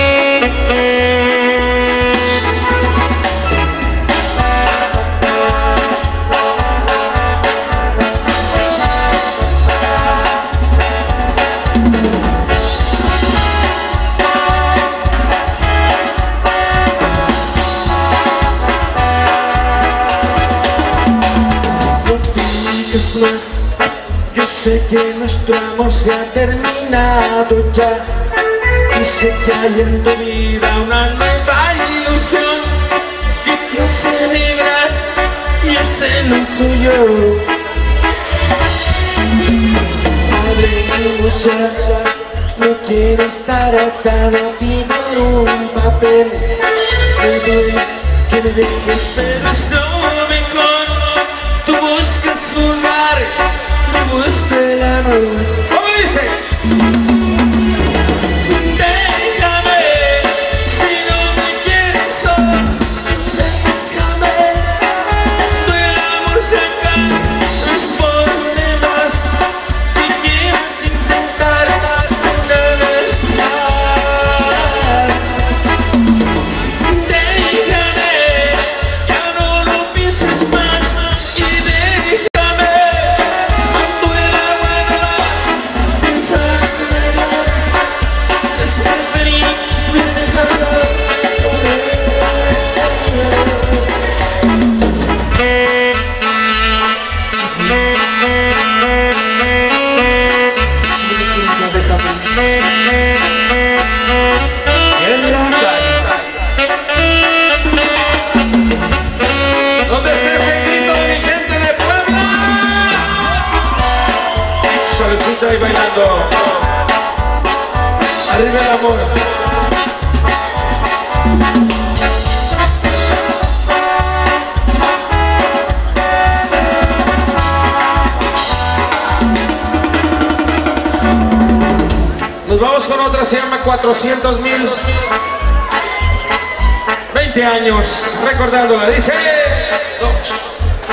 Más. Yo sé que nuestro amor se ha terminado ya y sé que hay en tu vida una nueva ilusión que te hace vibrar y ese no soy yo. Hablemos ya, no quiero estar atado a ti por un papel. Me duele que me dejes, pero es lo mejor. Tú buscas un mar, tú buscas el amor. ¿Cómo dice? Déjame, si no me quieres solo. Déjame, tu el amor se acaba, no es por demás. Y quieres intentar una vez más. Déjame, ya no lo pienses más. ¿Dónde está ese grito de mi gente de Puebla? Salucita ahí bailando. Arriba el amor. Nos vamos con otra, se llama cuatrocientos mil. veinte años, recordándola, dice... Dos.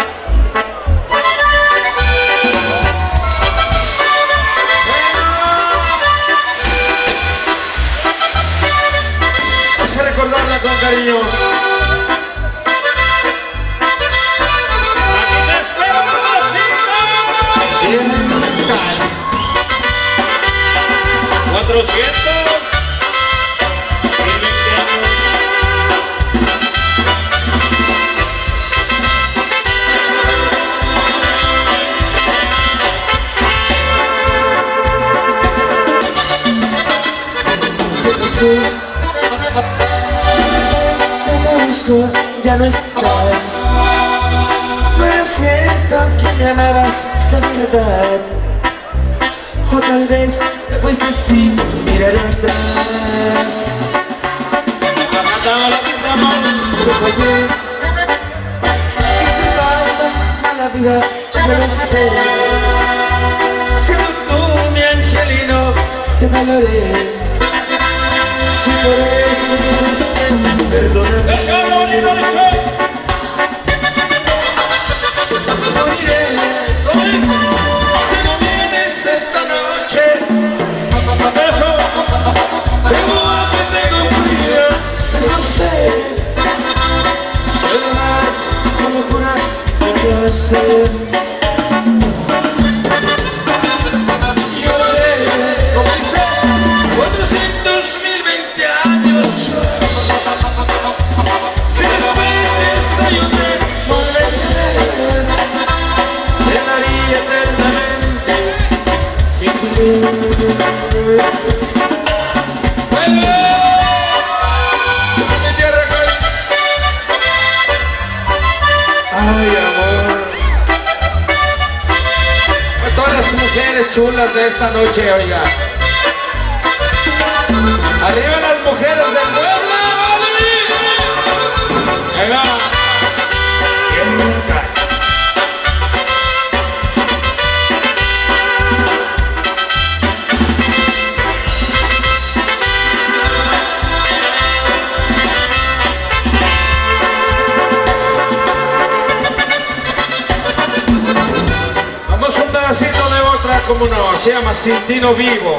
Vamos a recordarla con cariño. Aquí te espero, mamacita. Bien, cali. cuatrocientos y veinte años. Te busco, ya no estás. No era cierto que me amabas de verdad. O tal vez después de sí mirar atrás. Pero ayer, ¿qué se pasa a la vida? Yo no sé. Siendo tú mi angelino, te valoré. Si por eso me fuiste, perdóname. Moriré, ¿cómo dice? Si no vienes esta noche, vengo a que tengo frío. No sé, soy amar, como curar, lo que hacer. Lloraré, como dice, cuatrocientos mil veinte años. Si después de eso yo te volveré. Ay, amor. A todas las mujeres chulas de esta noche, oiga. Arriba las mujeres del pueblo, ¡vale! Ahí va. Vamos un pedacito de otra, como no, se llama Cintino Vivo.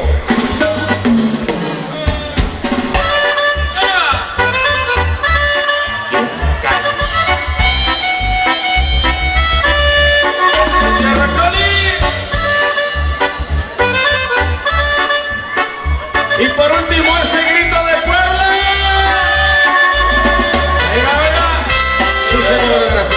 Y por último ese grito de Puebla. Ahí va, ahí va. Sí, señor, gracias.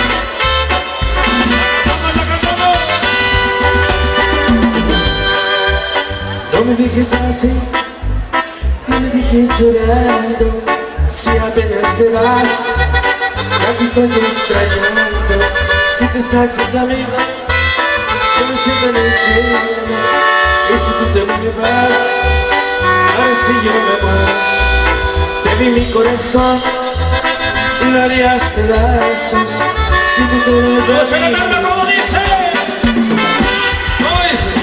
No me dejes así, no me dejes llorando. Si apenas te vas, ya te estoy extrañando. Si tú estás en la vida, yo me siento en el cielo. Y si tú te me vas, ahora sí yo me muero. Te di mi corazón y lo harías pedazos. Si tú te me vas, ¡Se la tarda como dice! ¿Cómo dice?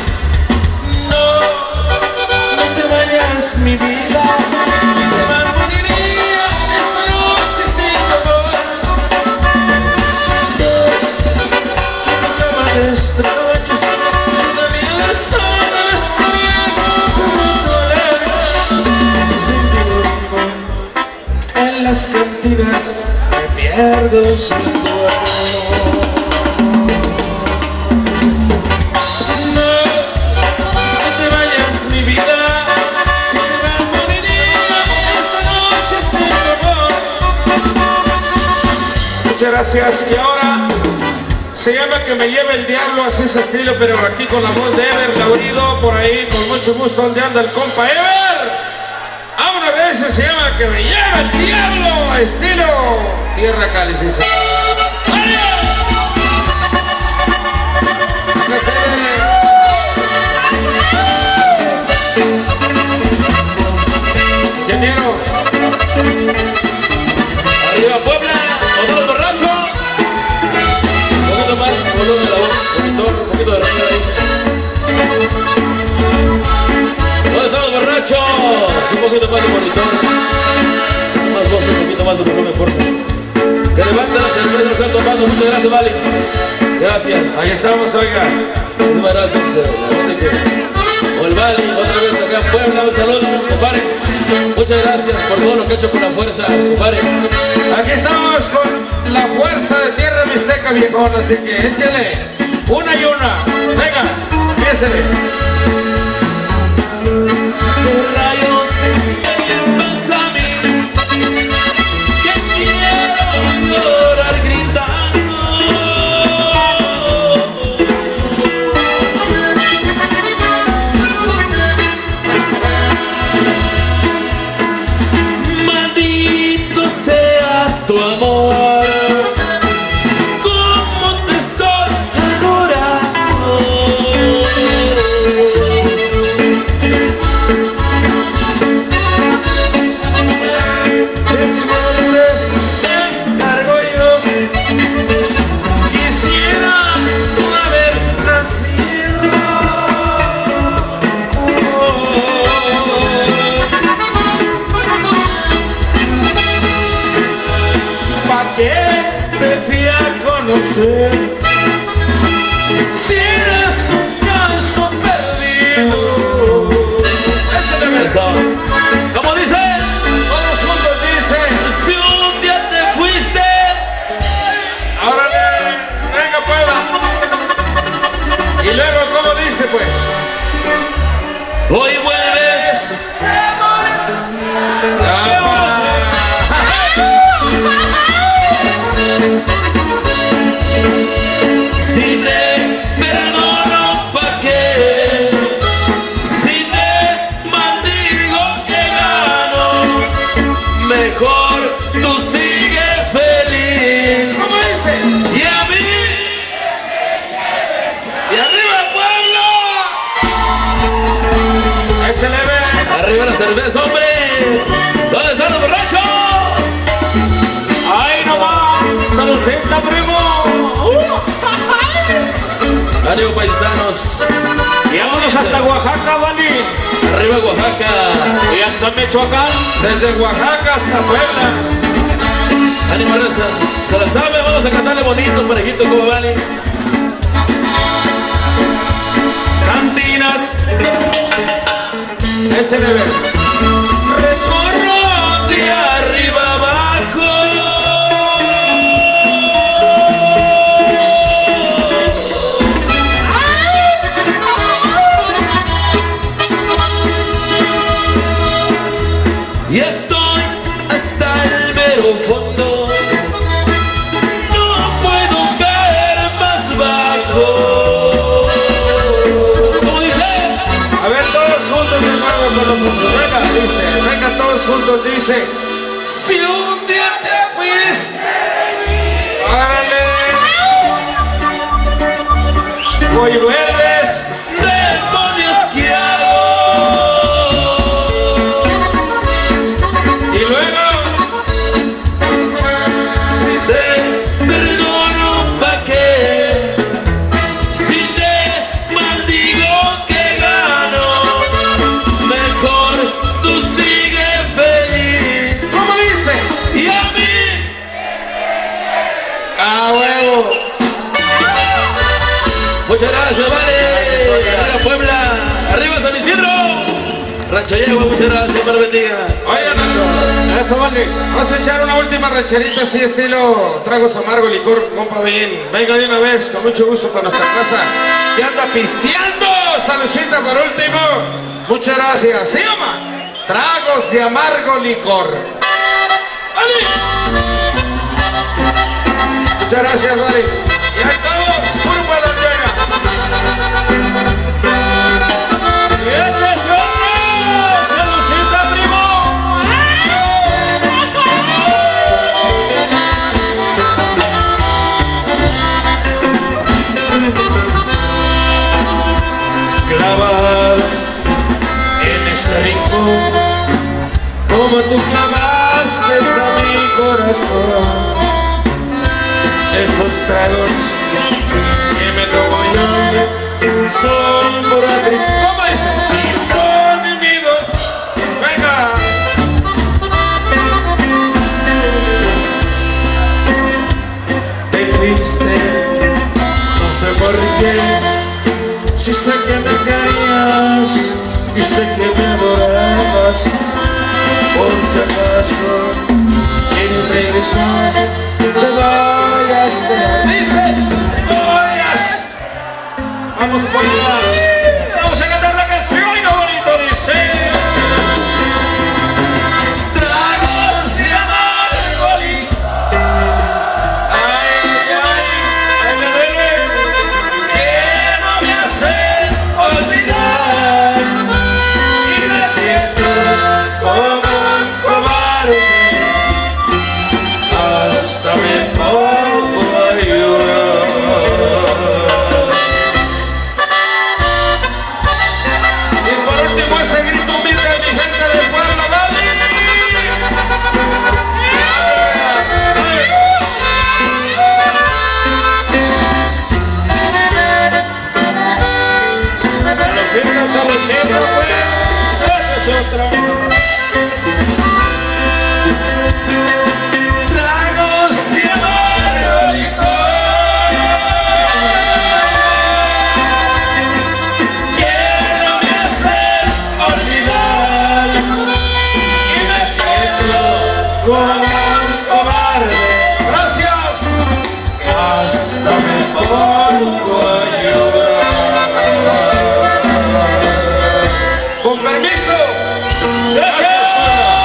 no, no te vayas mi vida. Si te vas moriría esta noche sin dolor. Que nunca me destruya, todavía solo estoy en dolor. Y sin ti en las cantinas me pierdo sin duelo. Muchas gracias. Y ahora se llama Que me lleve el diablo, así es estilo, pero aquí con la voz de Ever Laurido, por ahí con mucho gusto. ¿Dónde anda el compa Ever? Vámonos, ese se llama Que me lleve el diablo, estilo Tierra Cáliz. Ingeniero. Arriba Puebla, con todos los borrachos. Un poquito más volumen de la voz, monitor, un poquito de reina ahí. ¿Dónde están los borrachos? Un poquito más de monitor. Más voz, un poquito más de volumen, porfas. Que levanten las cervezas que están tomando. Muchas gracias, Vali. Gracias. Ahí estamos, oiga. Muchas gracias. eh, La gente que... O el Vali, otra vez acá en Puebla. Un saludo, compadre. Muchas gracias por todo lo que ha hecho con la fuerza, compadre. Aquí estamos con la fuerza de Tierra Mixteca, viejón, así que échele una y una. Venga, empiécele. ¿Qué rayos me pasa a mí? Que quiero llorar gritando. Maldito sea tu amor. ¿Cómo te estoy adorando? conocer. Si eres un caso perdido, échale eso. ¿Cómo dice? todos juntos dicen. Si un día te fuiste, Ahora venga Puebla. Y luego, ¿cómo dice pues? hoy vuelves. Si te perdono, ¿pa' qué? cerveza, hombre. ¿Dónde están los borrachos? ¡Ay, no más! ¡Saludcita, primo! Uh, ánimo, paisanos. y vámonos hasta Oaxaca, Vali. Arriba Oaxaca. Y hasta Michoacán. Desde Oaxaca hasta Puebla. Ánimo, raza. Se la sabe, vamos a cantarle bonito, parejito, como vale. Cantinas. Échale ver. Recorro de arriba abajo. Y estoy hasta el mero fondo. No puedo caer más bajo. ¿Cómo dice? A ver, todos juntos, mi hermano, con nosotros. Venga, dice, venga, todos juntos, dice. Si un día te fuiste, órale, hoy vuelves, Demonios, ¿qué hago? y luego, Si te perdono, ¿pa' qué? Si te maldigo, ¿qué gano? Mejor tú sigue feliz. ¿cómo dice? Y a mí, ¡A huevo! muchas gracias, vale. Arriba Puebla, arriba San Isidro. Rancho Yegua, muchas gracias, Dios bendiga. Oigan, Eso, Vali. vamos a echar una última rancherita así, estilo tragos amargo, licor, compa bien. Venga de una vez, con mucho gusto para nuestra casa. Que anda pisteando. Saludcita por último. Muchas gracias. ¿Sí, oma? Tragos de amargo licor. ¡Vale! Muchas gracias, vale. Y ahí estamos, puro para la llega. ¡Y échese otro! ¡Saludcita, primo! Clavado en este rincón, como tú clavaste a mi corazón. Esos tragos que me tomo yo son pura tristeza. ¿Cómo dice? Y son mi dolor. Venga. Te fuiste, no sé por qué. Si sé que me querías y sé que me adorabas. Por si acaso quieres regresar, te vayas, te Dice, te vayas. Vamos por allá. Vamos a cantar la canción y lo bonito dice. Tragos de amargo licor. ay, ay, ¡Ay, me duele! Que no me hacen olvidar. Y me siento como un cobarde. Hasta me pongo a llorar. y por último ese grito humilde de mi gente del pueblo, ¿vale? Saludcita, saludcita, pues. Esa es otra. Tragos de amargo licor que no me hacen olvidar. Y me siento como un cobarde. Gracias. Hasta me pongo a llorar. Con permiso. ¡Gracias!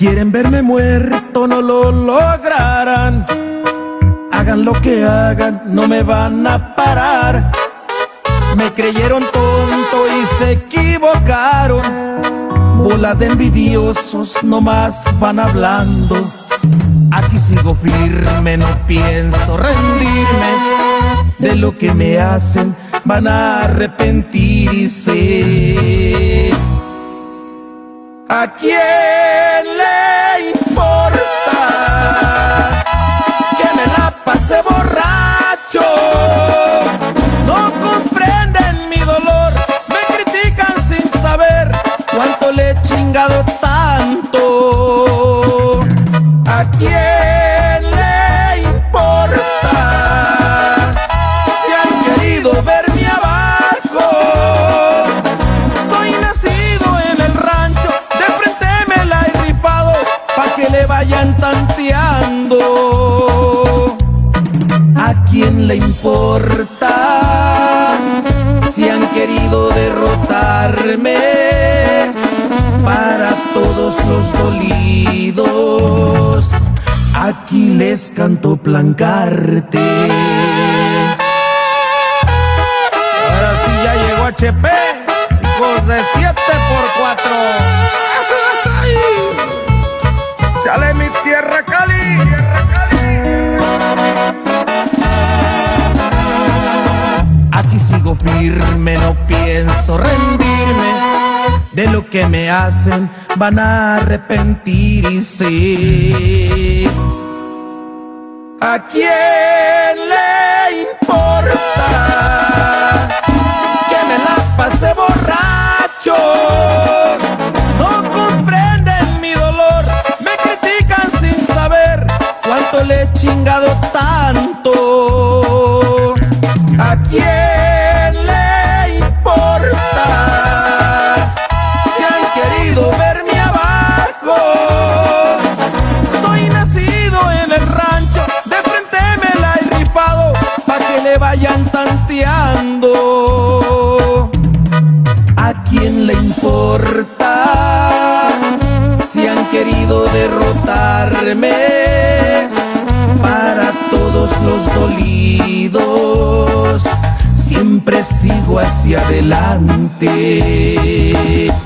Quieren verme muerto, no lo lograrán. Hagan lo que hagan, no me van a parar. Me creyeron tonto y se equivocaron. Bola de envidiosos nomás van hablando. Aquí sigo firme, no pienso rendirme. De lo que me hacen van a arrepentirse. ¿A quién le importa que me la pase borracho? No comprenden mi dolor, me critican sin saber cuánto le he chingado tanto. ¿A quién le importa si han querido verme abajo? Soy nacido en el rancho, de frente me la he rifado pa' que le vayan tanteando. ¿A quién le importa si han querido derrotarme? Para todos los dolidos, aquí les canto Plancarte. Ahora sí ya llegó H P, hijos de siete por cuatro. Chale mi tierra Cali, tierra Cali. Aquí sigo firme, no pienso rendirme. De lo que me hacen van a arrepentirse. ¿A quién le importa que me la pase borracho? No comprenden mi dolor, me critican sin saber cuánto le he chingado tanto. ¿A quién le importa si han querido verme abajo? Soy nacido en el rancho, de frente me la he rifado pa' que le vayan tanteando. ¿A quién le importa si han querido derrotarme? Para todos los dolidos, siempre sigo hacia adelante.